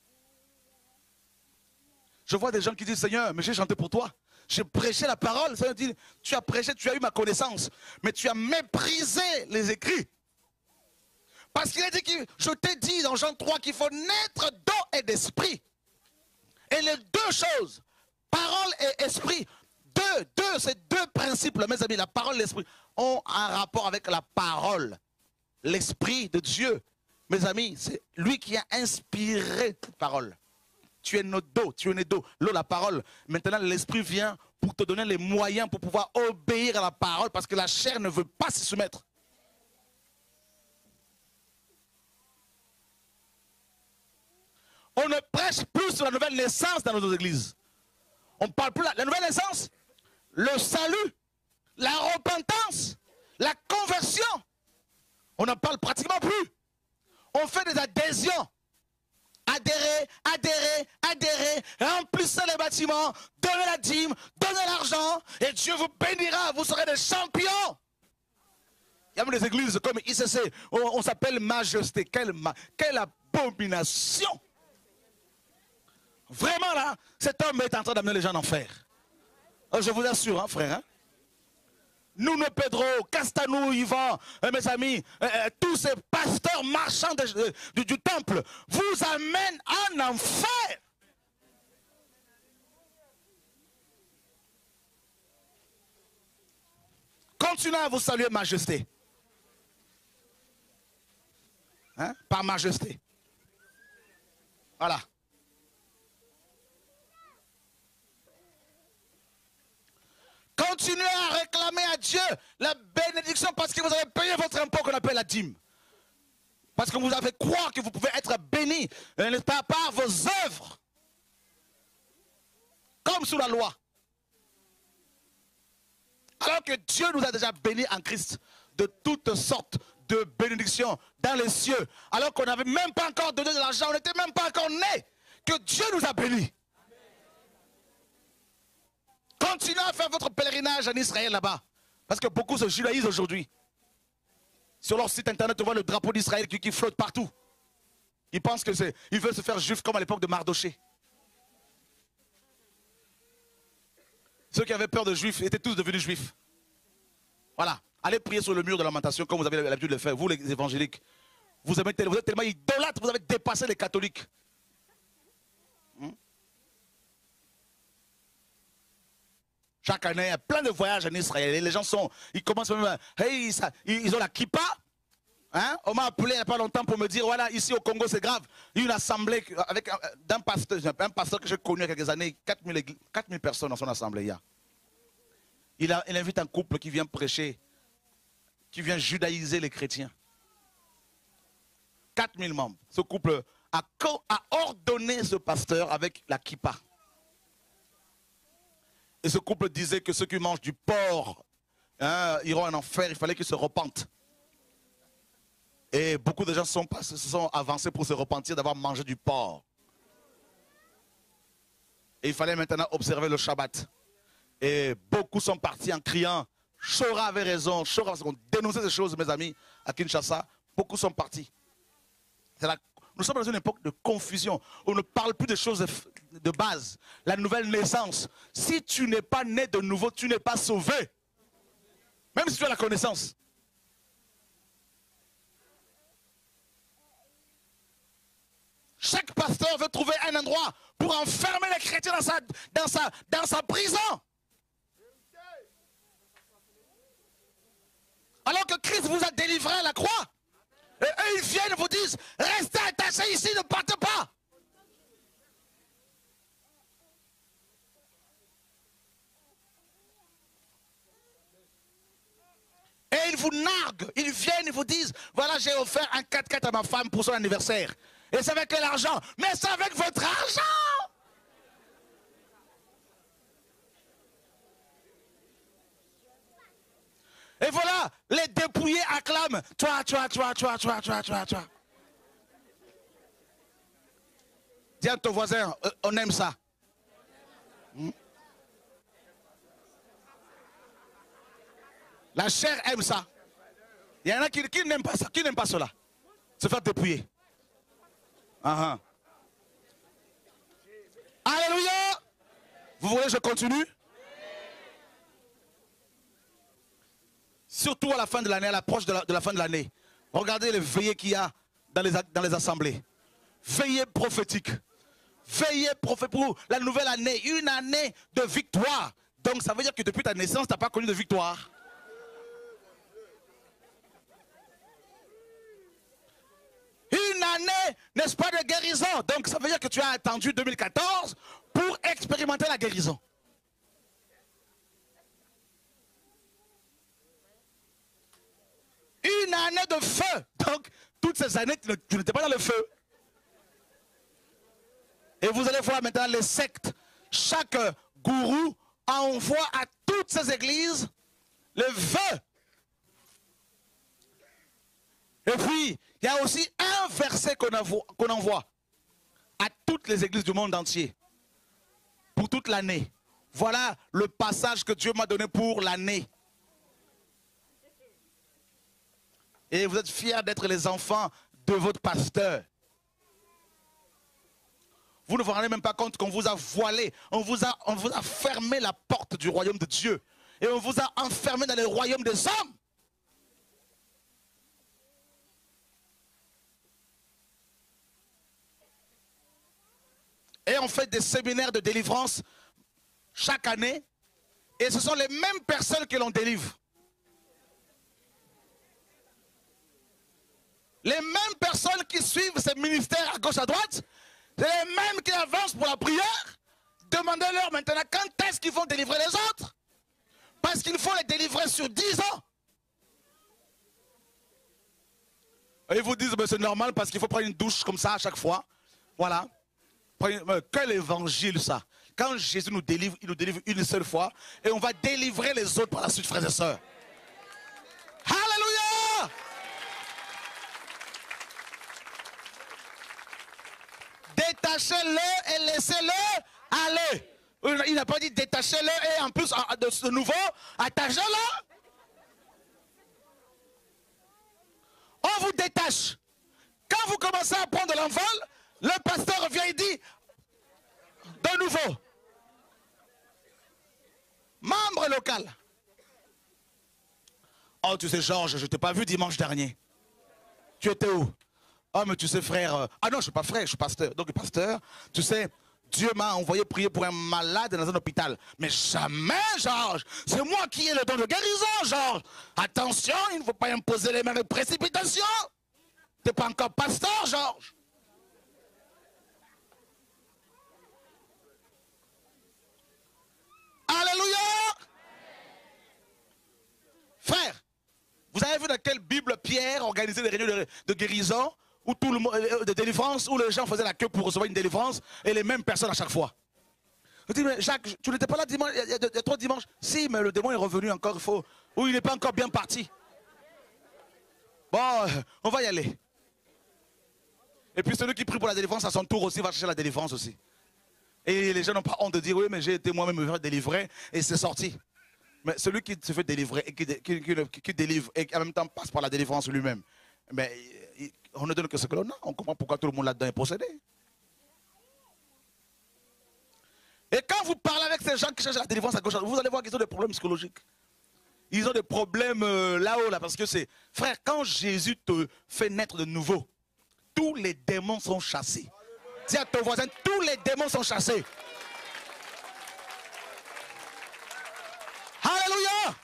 Je vois des gens qui disent, Seigneur, mais j'ai chanté pour toi. J'ai prêché la parole. Le Seigneur dit, tu as prêché, tu as eu ma connaissance. Mais tu as méprisé les écrits. Parce qu'il a dit, que, je t'ai dit dans Jean trois qu'il faut naître d'eau et d'esprit. Et les deux choses, parole et esprit, deux, deux, ces deux principes, mes amis, la parole et l'esprit, ont un rapport avec la parole. L'esprit de Dieu, mes amis, c'est lui qui a inspiré cette parole. Tu es né d'eau, tu es né d'eau, l'eau, la parole. Maintenant, l'esprit vient pour te donner les moyens pour pouvoir obéir à la parole parce que la chair ne veut pas s'y soumettre. On ne prêche plus sur la nouvelle naissance dans nos églises. On ne parle plus de la, la nouvelle naissance, le salut, la repentance, la conversion. On n'en parle pratiquement plus. On fait des adhésions. Adhérer, adhérer, adhérer, remplissez les bâtiments, donnez la dîme, donnez l'argent, et Dieu vous bénira, vous serez des champions. Il y a même des églises comme I C C, on, on s'appelle Majesté. Quelle, quelle abomination! Vraiment là, cet homme est en train d'amener les gens en enfer. Je vous assure, hein, frère. Hein? Nuno Pedro, Castanou, Yvan, euh, mes amis, euh, euh, tous ces pasteurs marchands de, de, de, du temple vous amènent en enfer. Continuez à vous saluer, majesté. Hein? Par majesté. Voilà. Continuez à réclamer à Dieu la bénédiction parce que vous avez payé votre impôt qu'on appelle la dîme. Parce que vous avez croire que vous pouvez être béni, n'est-ce pas, par vos œuvres. Comme sous la loi. Alors que Dieu nous a déjà bénis en Christ de toutes sortes de bénédictions dans les cieux. Alors qu'on n'avait même pas encore donné de l'argent, on n'était même pas encore né. Que Dieu nous a bénis. Continuez à faire votre pèlerinage en Israël là-bas. Parce que beaucoup se judaïsent aujourd'hui. Sur leur site internet, on voit le drapeau d'Israël qui, qui flotte partout. Ils pensent qu'ils veulent se faire juifs comme à l'époque de Mardoché. Ceux qui avaient peur de juifs étaient tous devenus juifs. Voilà. Allez prier sur le mur de lamentation comme vous avez l'habitude de le faire, vous les évangéliques. Vous, avez, vous êtes tellement idolâtres, vous avez dépassé les catholiques. Hmm? Chaque année, il y a plein de voyages en Israël. Et les gens sont, ils commencent même, hey, ça, ils ont la kippa. Hein? On m'a appelé il n'y a pas longtemps pour me dire, voilà, ici au Congo c'est grave. Il y a une assemblée avec un, un, pasteur, un pasteur que j'ai connu il y a quelques années, quatre mille personnes dans son assemblée. Il, y a. Il, a, il invite un couple qui vient prêcher, qui vient judaïser les chrétiens. quatre mille membres. Ce couple a, a ordonné ce pasteur avec la kippa. Et ce couple disait que ceux qui mangent du porc hein, iront en enfer, il fallait qu'ils se repentent. Et beaucoup de gens sont pas, se sont avancés pour se repentir d'avoir mangé du porc. Et il fallait maintenant observer le Shabbat. Et beaucoup sont partis en criant, Chora avait raison, Chora, parce qu'on dénonçait ces choses, mes amis, à Kinshasa. Beaucoup sont partis. La, nous sommes dans une époque de confusion. On ne parle plus de choses de base. La nouvelle naissance. Si tu n'es pas né de nouveau, tu n'es pas sauvé. Même si tu as la connaissance. Chaque pasteur veut trouver un endroit pour enfermer les chrétiens dans sa, dans sa, dans sa prison. Alors que Christ vous a délivré à la croix. Et eux, ils viennent et vous disent, restez attachés ici, ne partez pas. Et ils vous narguent, ils viennent et vous disent, voilà, j'ai offert un quatre-quatre à ma femme pour son anniversaire. Et c'est avec quel argent? Mais c'est avec votre argent. les dépouillés acclament. Toi, toi, toi, toi, toi, toi, toi, toi. Dis à ton voisin, euh, on aime ça. Hmm? La chair aime ça. Il y en a qui, qui n'aiment pas ça, qui n'aiment pas cela. Se faire dépouiller. Uh -huh. Alléluia. Vous voulez que je continue? Surtout à la fin de l'année, à l'approche de, la, de la fin de l'année. Regardez les veillées qu'il y a dans les, dans les assemblées. Veillées prophétiques. Veillées prophétiques pour la nouvelle année. Une année de victoire. Donc ça veut dire que depuis ta naissance, tu n'as pas connu de victoire. Une année, n'est-ce pas, de guérison. Donc ça veut dire que tu as attendu deux mille quatorze pour expérimenter la guérison. Une année de feu. Donc, toutes ces années, tu n'étais pas dans le feu. Et vous allez voir maintenant les sectes. Chaque gourou envoie à toutes ces églises le feu. Et puis, il y a aussi un verset qu'on envoie, qu'on envoie à toutes les églises du monde entier. Pour toute l'année. Voilà le passage que Dieu m'a donné pour l'année. Et vous êtes fiers d'être les enfants de votre pasteur. Vous ne vous rendez même pas compte qu'on vous a voilé. On vous a, on vous a fermé la porte du royaume de Dieu. Et on vous a enfermé dans le royaume des hommes. Et on fait des séminaires de délivrance chaque année. Et ce sont les mêmes personnes que l'on délivre. Les mêmes personnes qui suivent ces ministères à gauche à droite, c'est les mêmes qui avancent pour la prière. Demandez-leur maintenant quand est-ce qu'ils vont délivrer les autres. Parce qu'il faut les délivrer sur dix ans. Et ils vous disent, c'est normal parce qu'il faut prendre une douche comme ça à chaque fois. Voilà. Quel évangile ça. Quand Jésus nous délivre, il nous délivre une seule fois. Et on va délivrer les autres par la suite, frères et sœurs. Alléluia! Détachez-le et laissez-le aller. Il n'a pas dit détachez-le et en plus de nouveau, attachez-le. On vous détache. Quand vous commencez à prendre l'envol, le pasteur revient et dit de nouveau. Membre local. Oh, tu sais, Georges, je ne t'ai pas vu dimanche dernier. Tu étais où? Oh, mais tu sais, frère... Euh, ah non, je ne suis pas frère, je suis pasteur. Donc, pasteur, tu sais, Dieu m'a envoyé prier pour un malade dans un hôpital. Mais jamais, Georges. C'est moi qui ai le don de guérison, Georges. Attention, il ne faut pas imposer les mains de précipitation. Tu n'es pas encore pasteur, Georges. Alléluia. Frère, vous avez vu dans quelle Bible Pierre organisait des réunions de, de guérison où tout le monde, de délivrance, où les gens faisaient la queue pour recevoir une délivrance et les mêmes personnes à chaque fois. Je dis, mais Jacques, tu n'étais pas là dimanche, il y a trois dimanches. Si, mais le démon est revenu encore, il faut, ou il n'est pas encore bien parti. Bon, on va y aller. Et puis celui qui prie pour la délivrance à son tour aussi va chercher la délivrance aussi. Et les gens n'ont pas honte de dire, oui, mais j'ai été moi-même me faire délivrer et c'est sorti. Mais celui qui se fait délivrer et qui, qui, qui, qui délivre et qui en même temps passe par la délivrance lui-même, mais on ne donne que ce que l'on a. On comprend pourquoi tout le monde là-dedans est possédé. Et quand vous parlez avec ces gens qui cherchent la délivrance à gauche, vous allez voir qu'ils ont des problèmes psychologiques. Ils ont des problèmes euh, là-haut, là, parce que c'est... Frère, quand Jésus te fait naître de nouveau, tous les démons sont chassés. Dis à ton voisin, tous les démons sont chassés. Alléluia!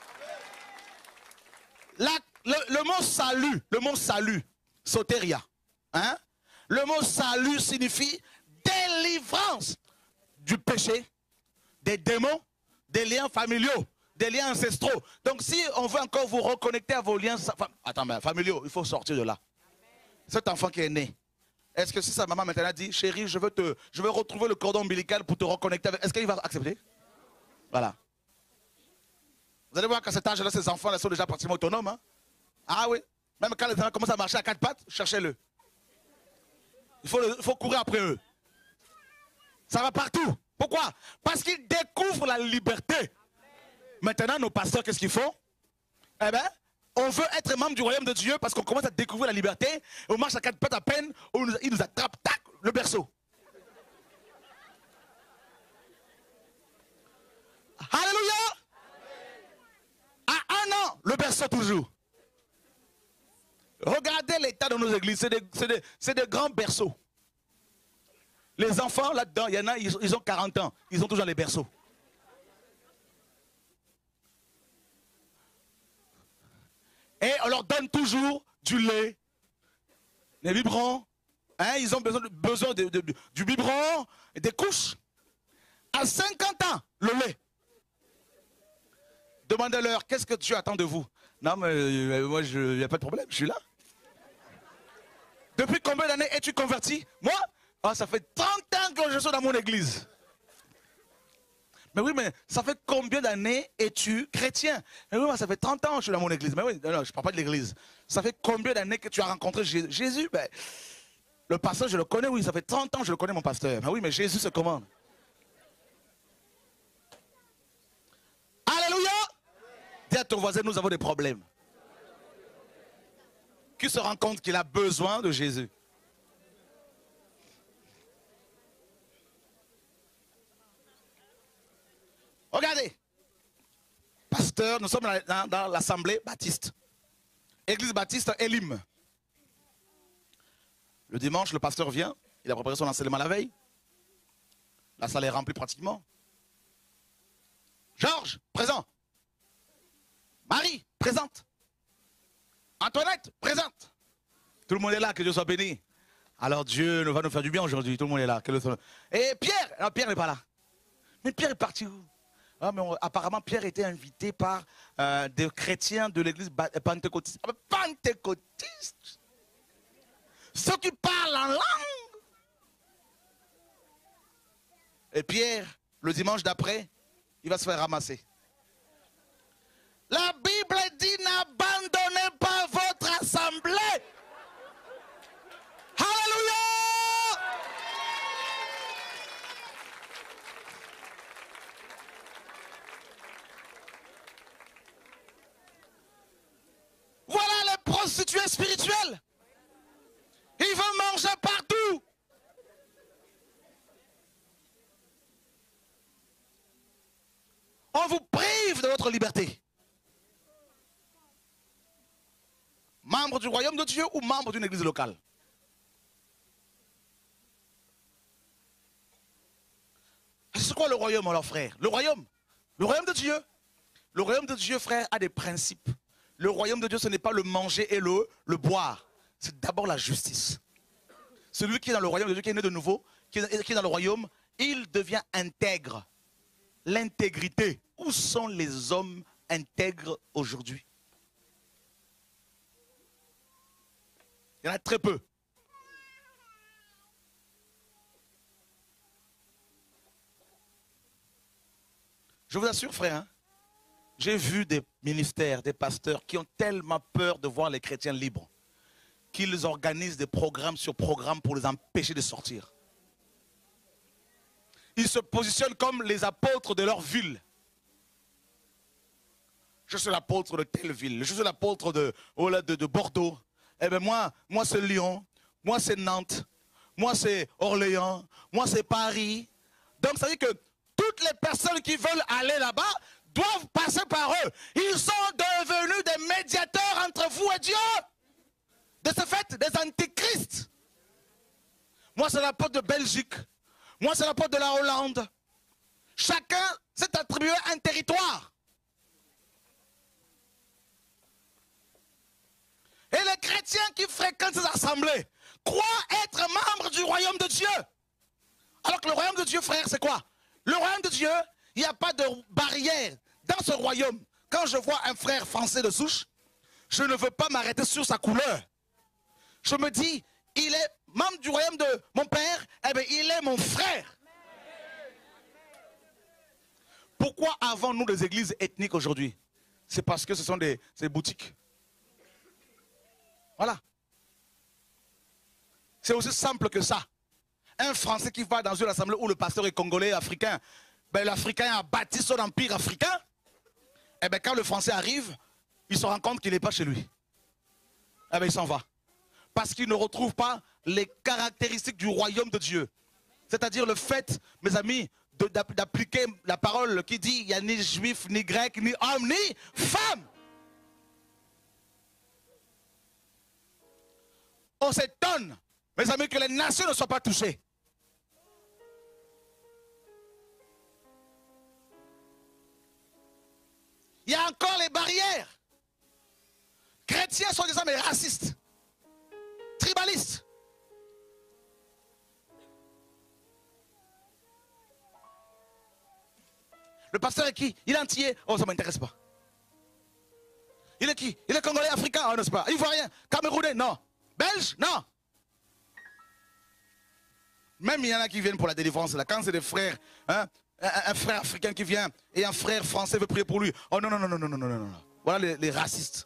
La, le, le mot salut, le mot salut, soteria, hein? Le mot salut signifie délivrance du péché, des démons, des liens familiaux, des liens ancestraux. Donc si on veut encore vous reconnecter à vos liens... Attends, mais familiaux, il faut sortir de là. Cet enfant qui est né, est-ce que si sa maman maintenant dit, chérie, je veux, te, je veux retrouver le cordon ombilical pour te reconnecter avec... Est-ce qu'il va accepter? Voilà. Vous allez voir qu'à cet âge-là, ces enfants-là sont déjà pratiquement autonomes. Hein? Ah oui. Même quand les enfants commencent à marcher à quatre pattes, cherchez-le. Il faut, le, il faut courir après eux. Ça va partout. Pourquoi? Parce qu'ils découvrent la liberté. Maintenant, nos pasteurs, qu'est-ce qu'ils font? Eh bien, on veut être membre du royaume de Dieu parce qu'on commence à découvrir la liberté. On marche à quatre pattes à peine, on nous, ils nous attrapent, tac, le berceau. Alléluia! À un an, le berceau toujours. Regardez l'état de nos églises, c'est des, des, des grands berceaux. Les enfants là-dedans, il y en a, ils, ils ont quarante ans, ils ont toujours les berceaux. Et on leur donne toujours du lait, des biberons. Hein, ils ont besoin, de, besoin de, de, de, du biberon et des couches. À cinquante ans, le lait. Demandez-leur, qu'est-ce que Dieu attend de vous? Non, mais euh, moi, il n'y a pas de problème, je suis là. Depuis combien d'années es-tu converti? Moi, oh, ça fait trente ans que je suis dans mon église. Mais oui, mais ça fait combien d'années es-tu chrétien? Mais oui, moi, ça fait trente ans que je suis dans mon église. Mais oui, non, non, je ne parle pas de l'église. Ça fait combien d'années que tu as rencontré Jésus? Ben, le pasteur, je le connais, oui, ça fait trente ans que je le connais, mon pasteur. Mais oui, mais Jésus, c'est comment? Alléluia! Dis à ton voisin, nous avons des problèmes. Qui se rend compte qu'il a besoin de Jésus? Regardez, pasteur, nous sommes dans, dans l'assemblée baptiste, église baptiste Elim. Le dimanche, le pasteur vient, il a préparé son enseignement la veille. La salle est remplie pratiquement. Georges, présent. Marie, présente. Antoinette, présente. Tout le monde est là, que Dieu soit béni. Alors Dieu va nous faire du bien aujourd'hui, tout le monde est là. Et Pierre, non, Pierre n'est pas là. Mais Pierre est parti où? Ah, mais on, apparemment, Pierre était invité par euh, des chrétiens de l'église pentecôtiste. Ah, pentecôtiste? Ceux qui parlent en langue. Et Pierre, le dimanche d'après, il va se faire ramasser. La Bible dit, n'abandonnez pas votre assemblée. Alléluia! Voilà les prostituées spirituelles. Ils veulent manger partout. On vous prive de votre liberté. Membre du royaume de Dieu ou membre d'une église locale? C'est quoi le royaume alors, frère? Le royaume, le royaume de Dieu. Le royaume de Dieu, frère, a des principes. Le royaume de Dieu, ce n'est pas le manger et le, le boire. C'est d'abord la justice. Celui qui est dans le royaume de Dieu, qui est né de nouveau, qui est, qui est dans le royaume, il devient intègre. L'intégrité. Où sont les hommes intègres aujourd'hui? Il y en a très peu. Je vous assure, frère, hein, j'ai vu des ministères, des pasteurs qui ont tellement peur de voir les chrétiens libres qu'ils organisent des programmes sur programmes pour les empêcher de sortir. Ils se positionnent comme les apôtres de leur ville. Je suis l'apôtre de telle ville, je suis l'apôtre de, oh là, de, de Bordeaux. Eh bien moi, moi c'est Lyon, moi c'est Nantes, moi c'est Orléans, moi c'est Paris. Donc ça veut dire que toutes les personnes qui veulent aller là-bas doivent passer par eux. Ils sont devenus des médiateurs entre vous et Dieu. De ce fait, des antichrists. Moi c'est l'apôtre de Belgique, moi c'est l'apôtre de la Hollande. Chacun s'est attribué un territoire. Et les chrétiens qui fréquentent ces assemblées croient être membres du royaume de Dieu. Alors que le royaume de Dieu, frère, c'est quoi? Le royaume de Dieu, il n'y a pas de barrière. Dans ce royaume, quand je vois un frère français de souche, je ne veux pas m'arrêter sur sa couleur. Je me dis, il est membre du royaume de mon père, eh bien, il est mon frère. Pourquoi avons-nous des églises ethniques aujourd'hui? c'est parce que ce sont des, des boutiques. Voilà. C'est aussi simple que ça. Un Français qui va dans une assemblée où le pasteur est congolais, africain, ben l'Africain a bâti son empire africain. Et bien quand le Français arrive, il se rend compte qu'il n'est pas chez lui. Eh bien il s'en va. Parce qu'il ne retrouve pas les caractéristiques du royaume de Dieu. C'est-à-dire le fait, mes amis, d'appliquer la parole qui dit il n'y a ni juif, ni grec, ni homme, ni femme. On s'étonne, mes amis, que les nations ne soient pas touchées. Il y a encore les barrières. Chrétiens sont des hommes racistes, tribalistes. Le pasteur est qui? Il est antillais. Oh, ça ne m'intéresse pas. Il est qui? Il est congolais, africain. Oh, non, c'est pas. Ivoirien, camerounais, non. Belge, non. Même il y en a qui viennent pour la délivrance là. Quand c'est des frères, hein, un, un frère africain qui vient et un frère français veut prier pour lui. Oh non, non, non, non, non, non, non, non, non. Voilà les, les racistes.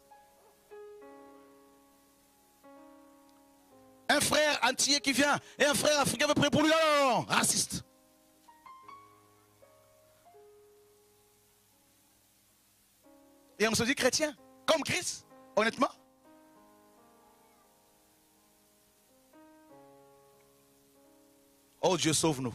Un frère antillais qui vient et un frère africain veut prier pour lui. Non, non, non, non, raciste. Et on se dit chrétien, comme Christ, honnêtement. Oh Dieu, sauve-nous.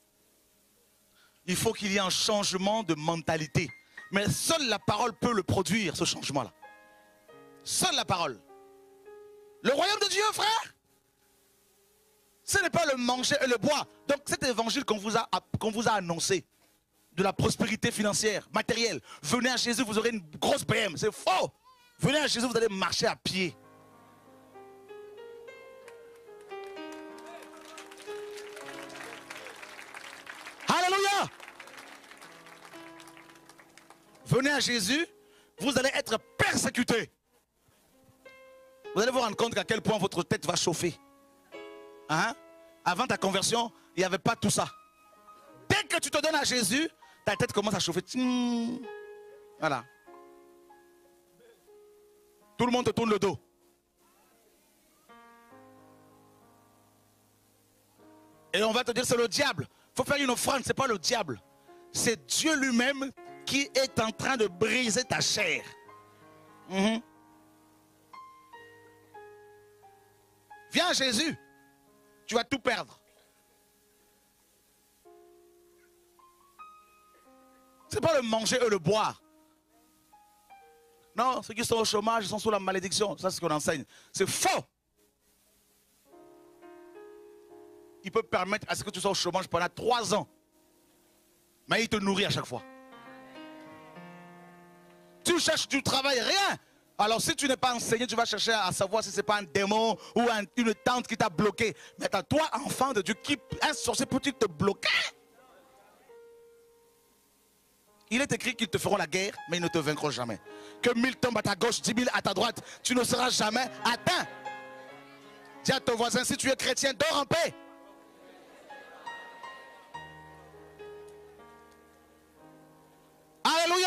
Il faut qu'il y ait un changement de mentalité. Mais seule la parole peut le produire, ce changement-là. Seule la parole. Le royaume de Dieu, frère, ce n'est pas le manger et le boire. Donc cet évangile qu'on vous a, qu'on vous a annoncé, de la prospérité financière, matérielle. Venez à Jésus, vous aurez une grosse B M. C'est faux. Venez à Jésus, vous allez marcher à pied. Alléluia. Venez à Jésus, vous allez être persécutés. Vous allez vous rendre compte qu'à quel point votre tête va chauffer. Hein? Avant ta conversion, il n'y avait pas tout ça. Dès que tu te donnes à Jésus, ta tête commence à chauffer. Voilà. Tout le monde te tourne le dos. Et on va te dire c'est le diable. Il faut faire une offrande, ce n'est pas le diable. C'est Dieu lui-même qui est en train de briser ta chair. Mm-hmm. Viens à Jésus. Tu vas tout perdre. Ce n'est pas le manger et le boire. Non, ceux qui sont au chômage, ils sont sous la malédiction. Ça, c'est ce qu'on enseigne. C'est faux. Il peut permettre à ce que tu sois au chômage pendant trois ans. Mais il te nourrit à chaque fois. Tu cherches du travail, rien. Alors si tu n'es pas enseigné, tu vas chercher à savoir si ce n'est pas un démon ou un, une tante qui t'a bloqué. Mais à toi, enfant de Dieu, qui, un sorcier peut-il te bloquer? Il est écrit qu'ils te feront la guerre, mais ils ne te vaincront jamais. Que mille tombent à ta gauche, dix mille à ta droite, tu ne seras jamais atteint. Dis à ton voisin, si tu es chrétien, dors en paix. Alléluia.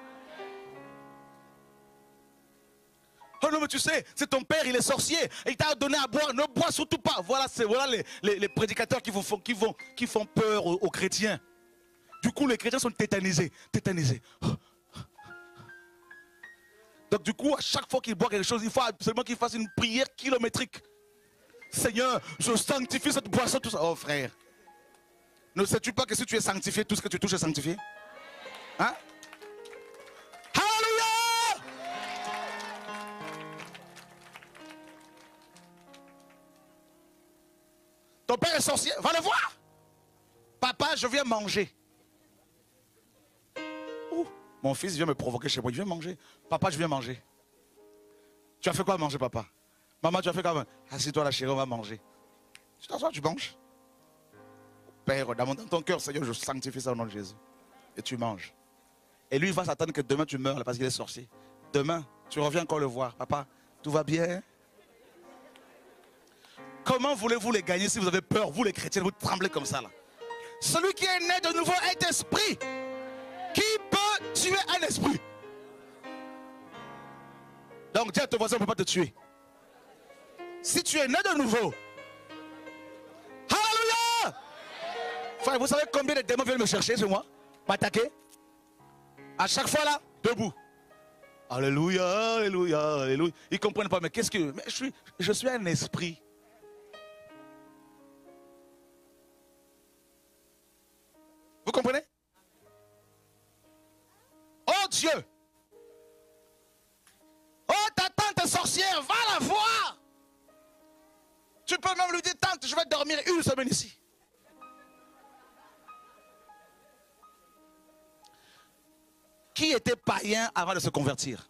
Oh non, mais tu sais, c'est ton père, il est sorcier. Et il t'a donné à boire. Ne bois surtout pas. Voilà, voilà les, les, les prédicateurs qui, vous font, qui, vont, qui font peur aux, aux chrétiens. Du coup, les chrétiens sont tétanisés. Tétanisés. Donc du coup, à chaque fois qu'il boit quelque chose, il faut absolument qu'il fasse une prière kilométrique. Seigneur, je sanctifie cette boisson, tout ça. Oh frère, ne sais-tu pas que si tu es sanctifié, tout ce que tu touches est sanctifié? Hein? Alléluia! Ton père est sorcier, va le voir. Papa, je viens manger. Ouh, mon fils vient me provoquer chez moi, il vient manger. Papa, je viens manger. Tu as fait quoi à manger, papa? Maman, tu as fait quoi? Assis-toi là, chérie, on va manger. Tu t'assois, tu manges. Père, dans ton cœur, Seigneur, je sanctifie ça au nom de Jésus. Et tu manges. Et lui, il va s'attendre que demain tu meurs là, parce qu'il est sorcier. Demain, tu reviens encore le voir. Papa, tout va bien? Comment voulez-vous les gagner si vous avez peur? Vous les chrétiens, vous tremblez comme ça là. Celui qui est né de nouveau est esprit. Qui peut tuer un esprit? Donc dis à ton voisin, on ne peut pas te tuer. Si tu es né de nouveau. Alléluia. Frère, vous savez combien de démons viennent me chercher chez moi? M'attaquer? À chaque fois là, debout. Alléluia, alléluia, alléluia. Ils ne comprennent pas, mais qu'est-ce que... Mais je suis, je suis un esprit. Vous comprenez? Oh Dieu! Oh ta tante sorcière, va la voir! Tu peux même lui dire, tante, je vais dormir une semaine ici. Qui était païen avant de se convertir?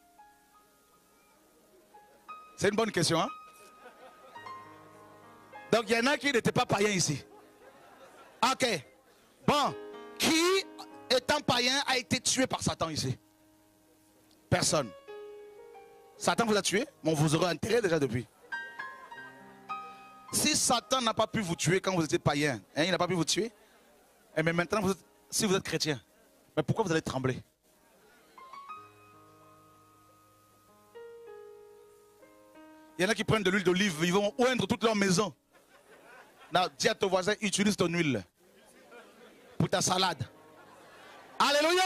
C'est une bonne question, hein? Donc il y en a qui n'étaient pas païens ici. Ok. Bon, qui, étant païen, a été tué par Satan ici? Personne. Satan vous a tué, mais on vous aurait enterré déjà depuis. Si Satan n'a pas pu vous tuer quand vous étiez païen, hein, il n'a pas pu vous tuer, et mais maintenant, vous êtes, si vous êtes chrétien, mais pourquoi vous allez trembler? Il y en a qui prennent de l'huile d'olive, ils vont oindre toute leur maison. Non, dis à ton voisin, utilise ton huile pour ta salade. Alléluia!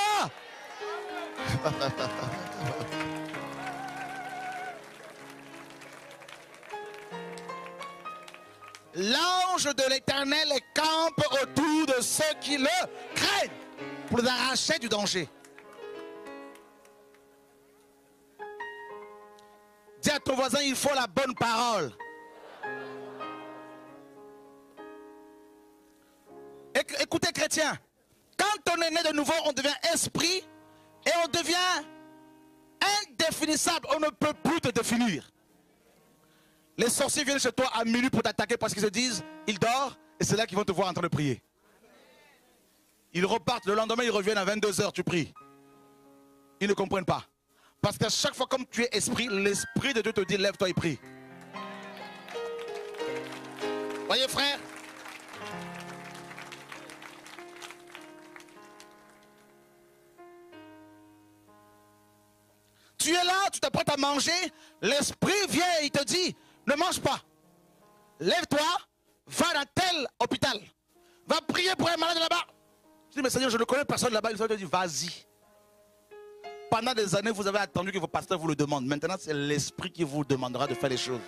L'ange de l'Éternel campe autour de ceux qui le craignent pour les arracher du danger. Dis à ton voisin, il faut la bonne parole. Écoutez, chrétiens, quand on est né de nouveau, on devient esprit et on devient indéfinissable. On ne peut plus te définir. Les sorciers viennent chez toi à minuit pour t'attaquer parce qu'ils se disent, ils dorment et c'est là qu'ils vont te voir en train de prier. Ils repartent, le lendemain ils reviennent à vingt-deux heures, tu pries. Ils ne comprennent pas. Parce qu'à chaque fois comme tu es esprit, l'esprit de Dieu te dit, lève-toi et prie. Voyez frère? Tu es là, tu t'apprêtes à manger, l'esprit vient et il te dit, ne mange pas. Lève-toi, va dans tel hôpital. Va prier pour un malade là-bas. Je dis, mais Seigneur, je ne connais personne là-bas. Il te dit, vas-y. Pendant des années, vous avez attendu que vos pasteurs vous le demandent. Maintenant, c'est l'esprit qui vous demandera de faire les choses.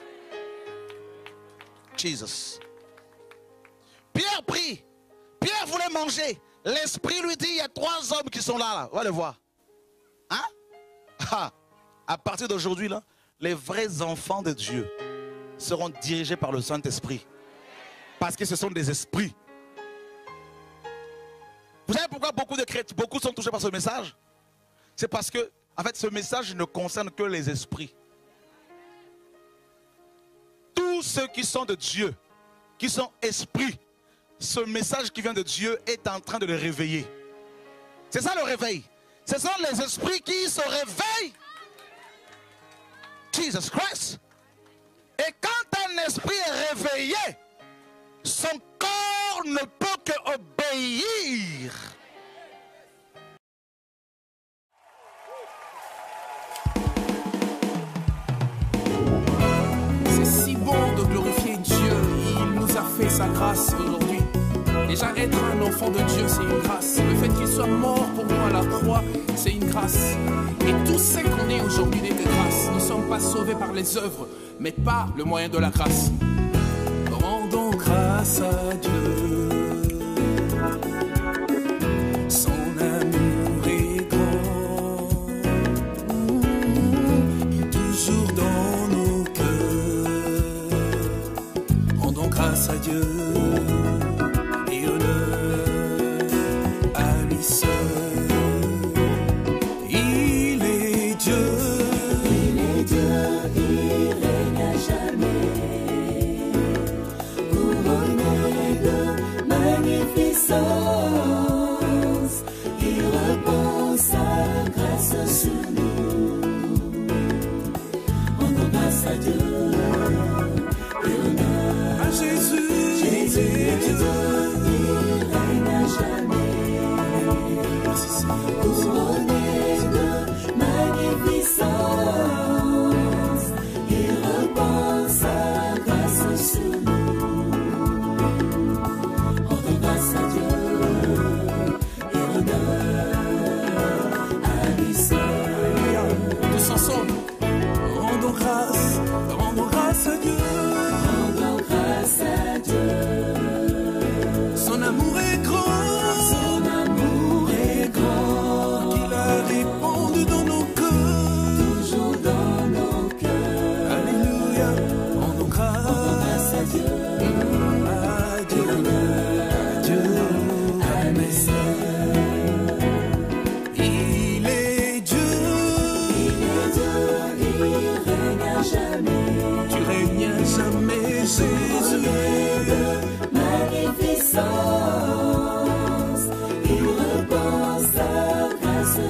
Jesus. Pierre prie. Pierre voulait manger. L'esprit lui dit, il y a trois hommes qui sont là. là. On va les voir. Hein? Ah. À partir d'aujourd'hui, là, les vrais enfants de Dieu seront dirigés par le Saint-Esprit. Parce que ce sont des esprits. Vous savez pourquoi beaucoup de chrétiens, beaucoup sont touchés par ce message? C'est parce que, en fait, ce message ne concerne que les esprits. Tous ceux qui sont de Dieu, qui sont esprits, ce message qui vient de Dieu est en train de les réveiller. C'est ça le réveil. Ce sont les esprits qui se réveillent. Jesus Christ. Et quand un esprit est réveillé, son corps ne peut qu'obéir. C'est si bon de glorifier Dieu. Il nous a fait sa grâce aujourd'hui. Déjà être un enfant de Dieu, c'est une grâce. Le fait qu'il soit mort pour nous à la croix, c'est une grâce. Et tout ce qu'on est aujourd'hui n'est que grâce. Nous ne sommes pas sauvés par les œuvres, mais par le moyen de la grâce. Rendons grâce à Dieu. Son amour est grand, toujours dans nos cœurs. Rendons grâce à Dieu. Couronné de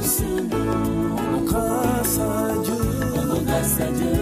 sur nous. Rendons grâce à Dieu. Rendons grâce à Dieu.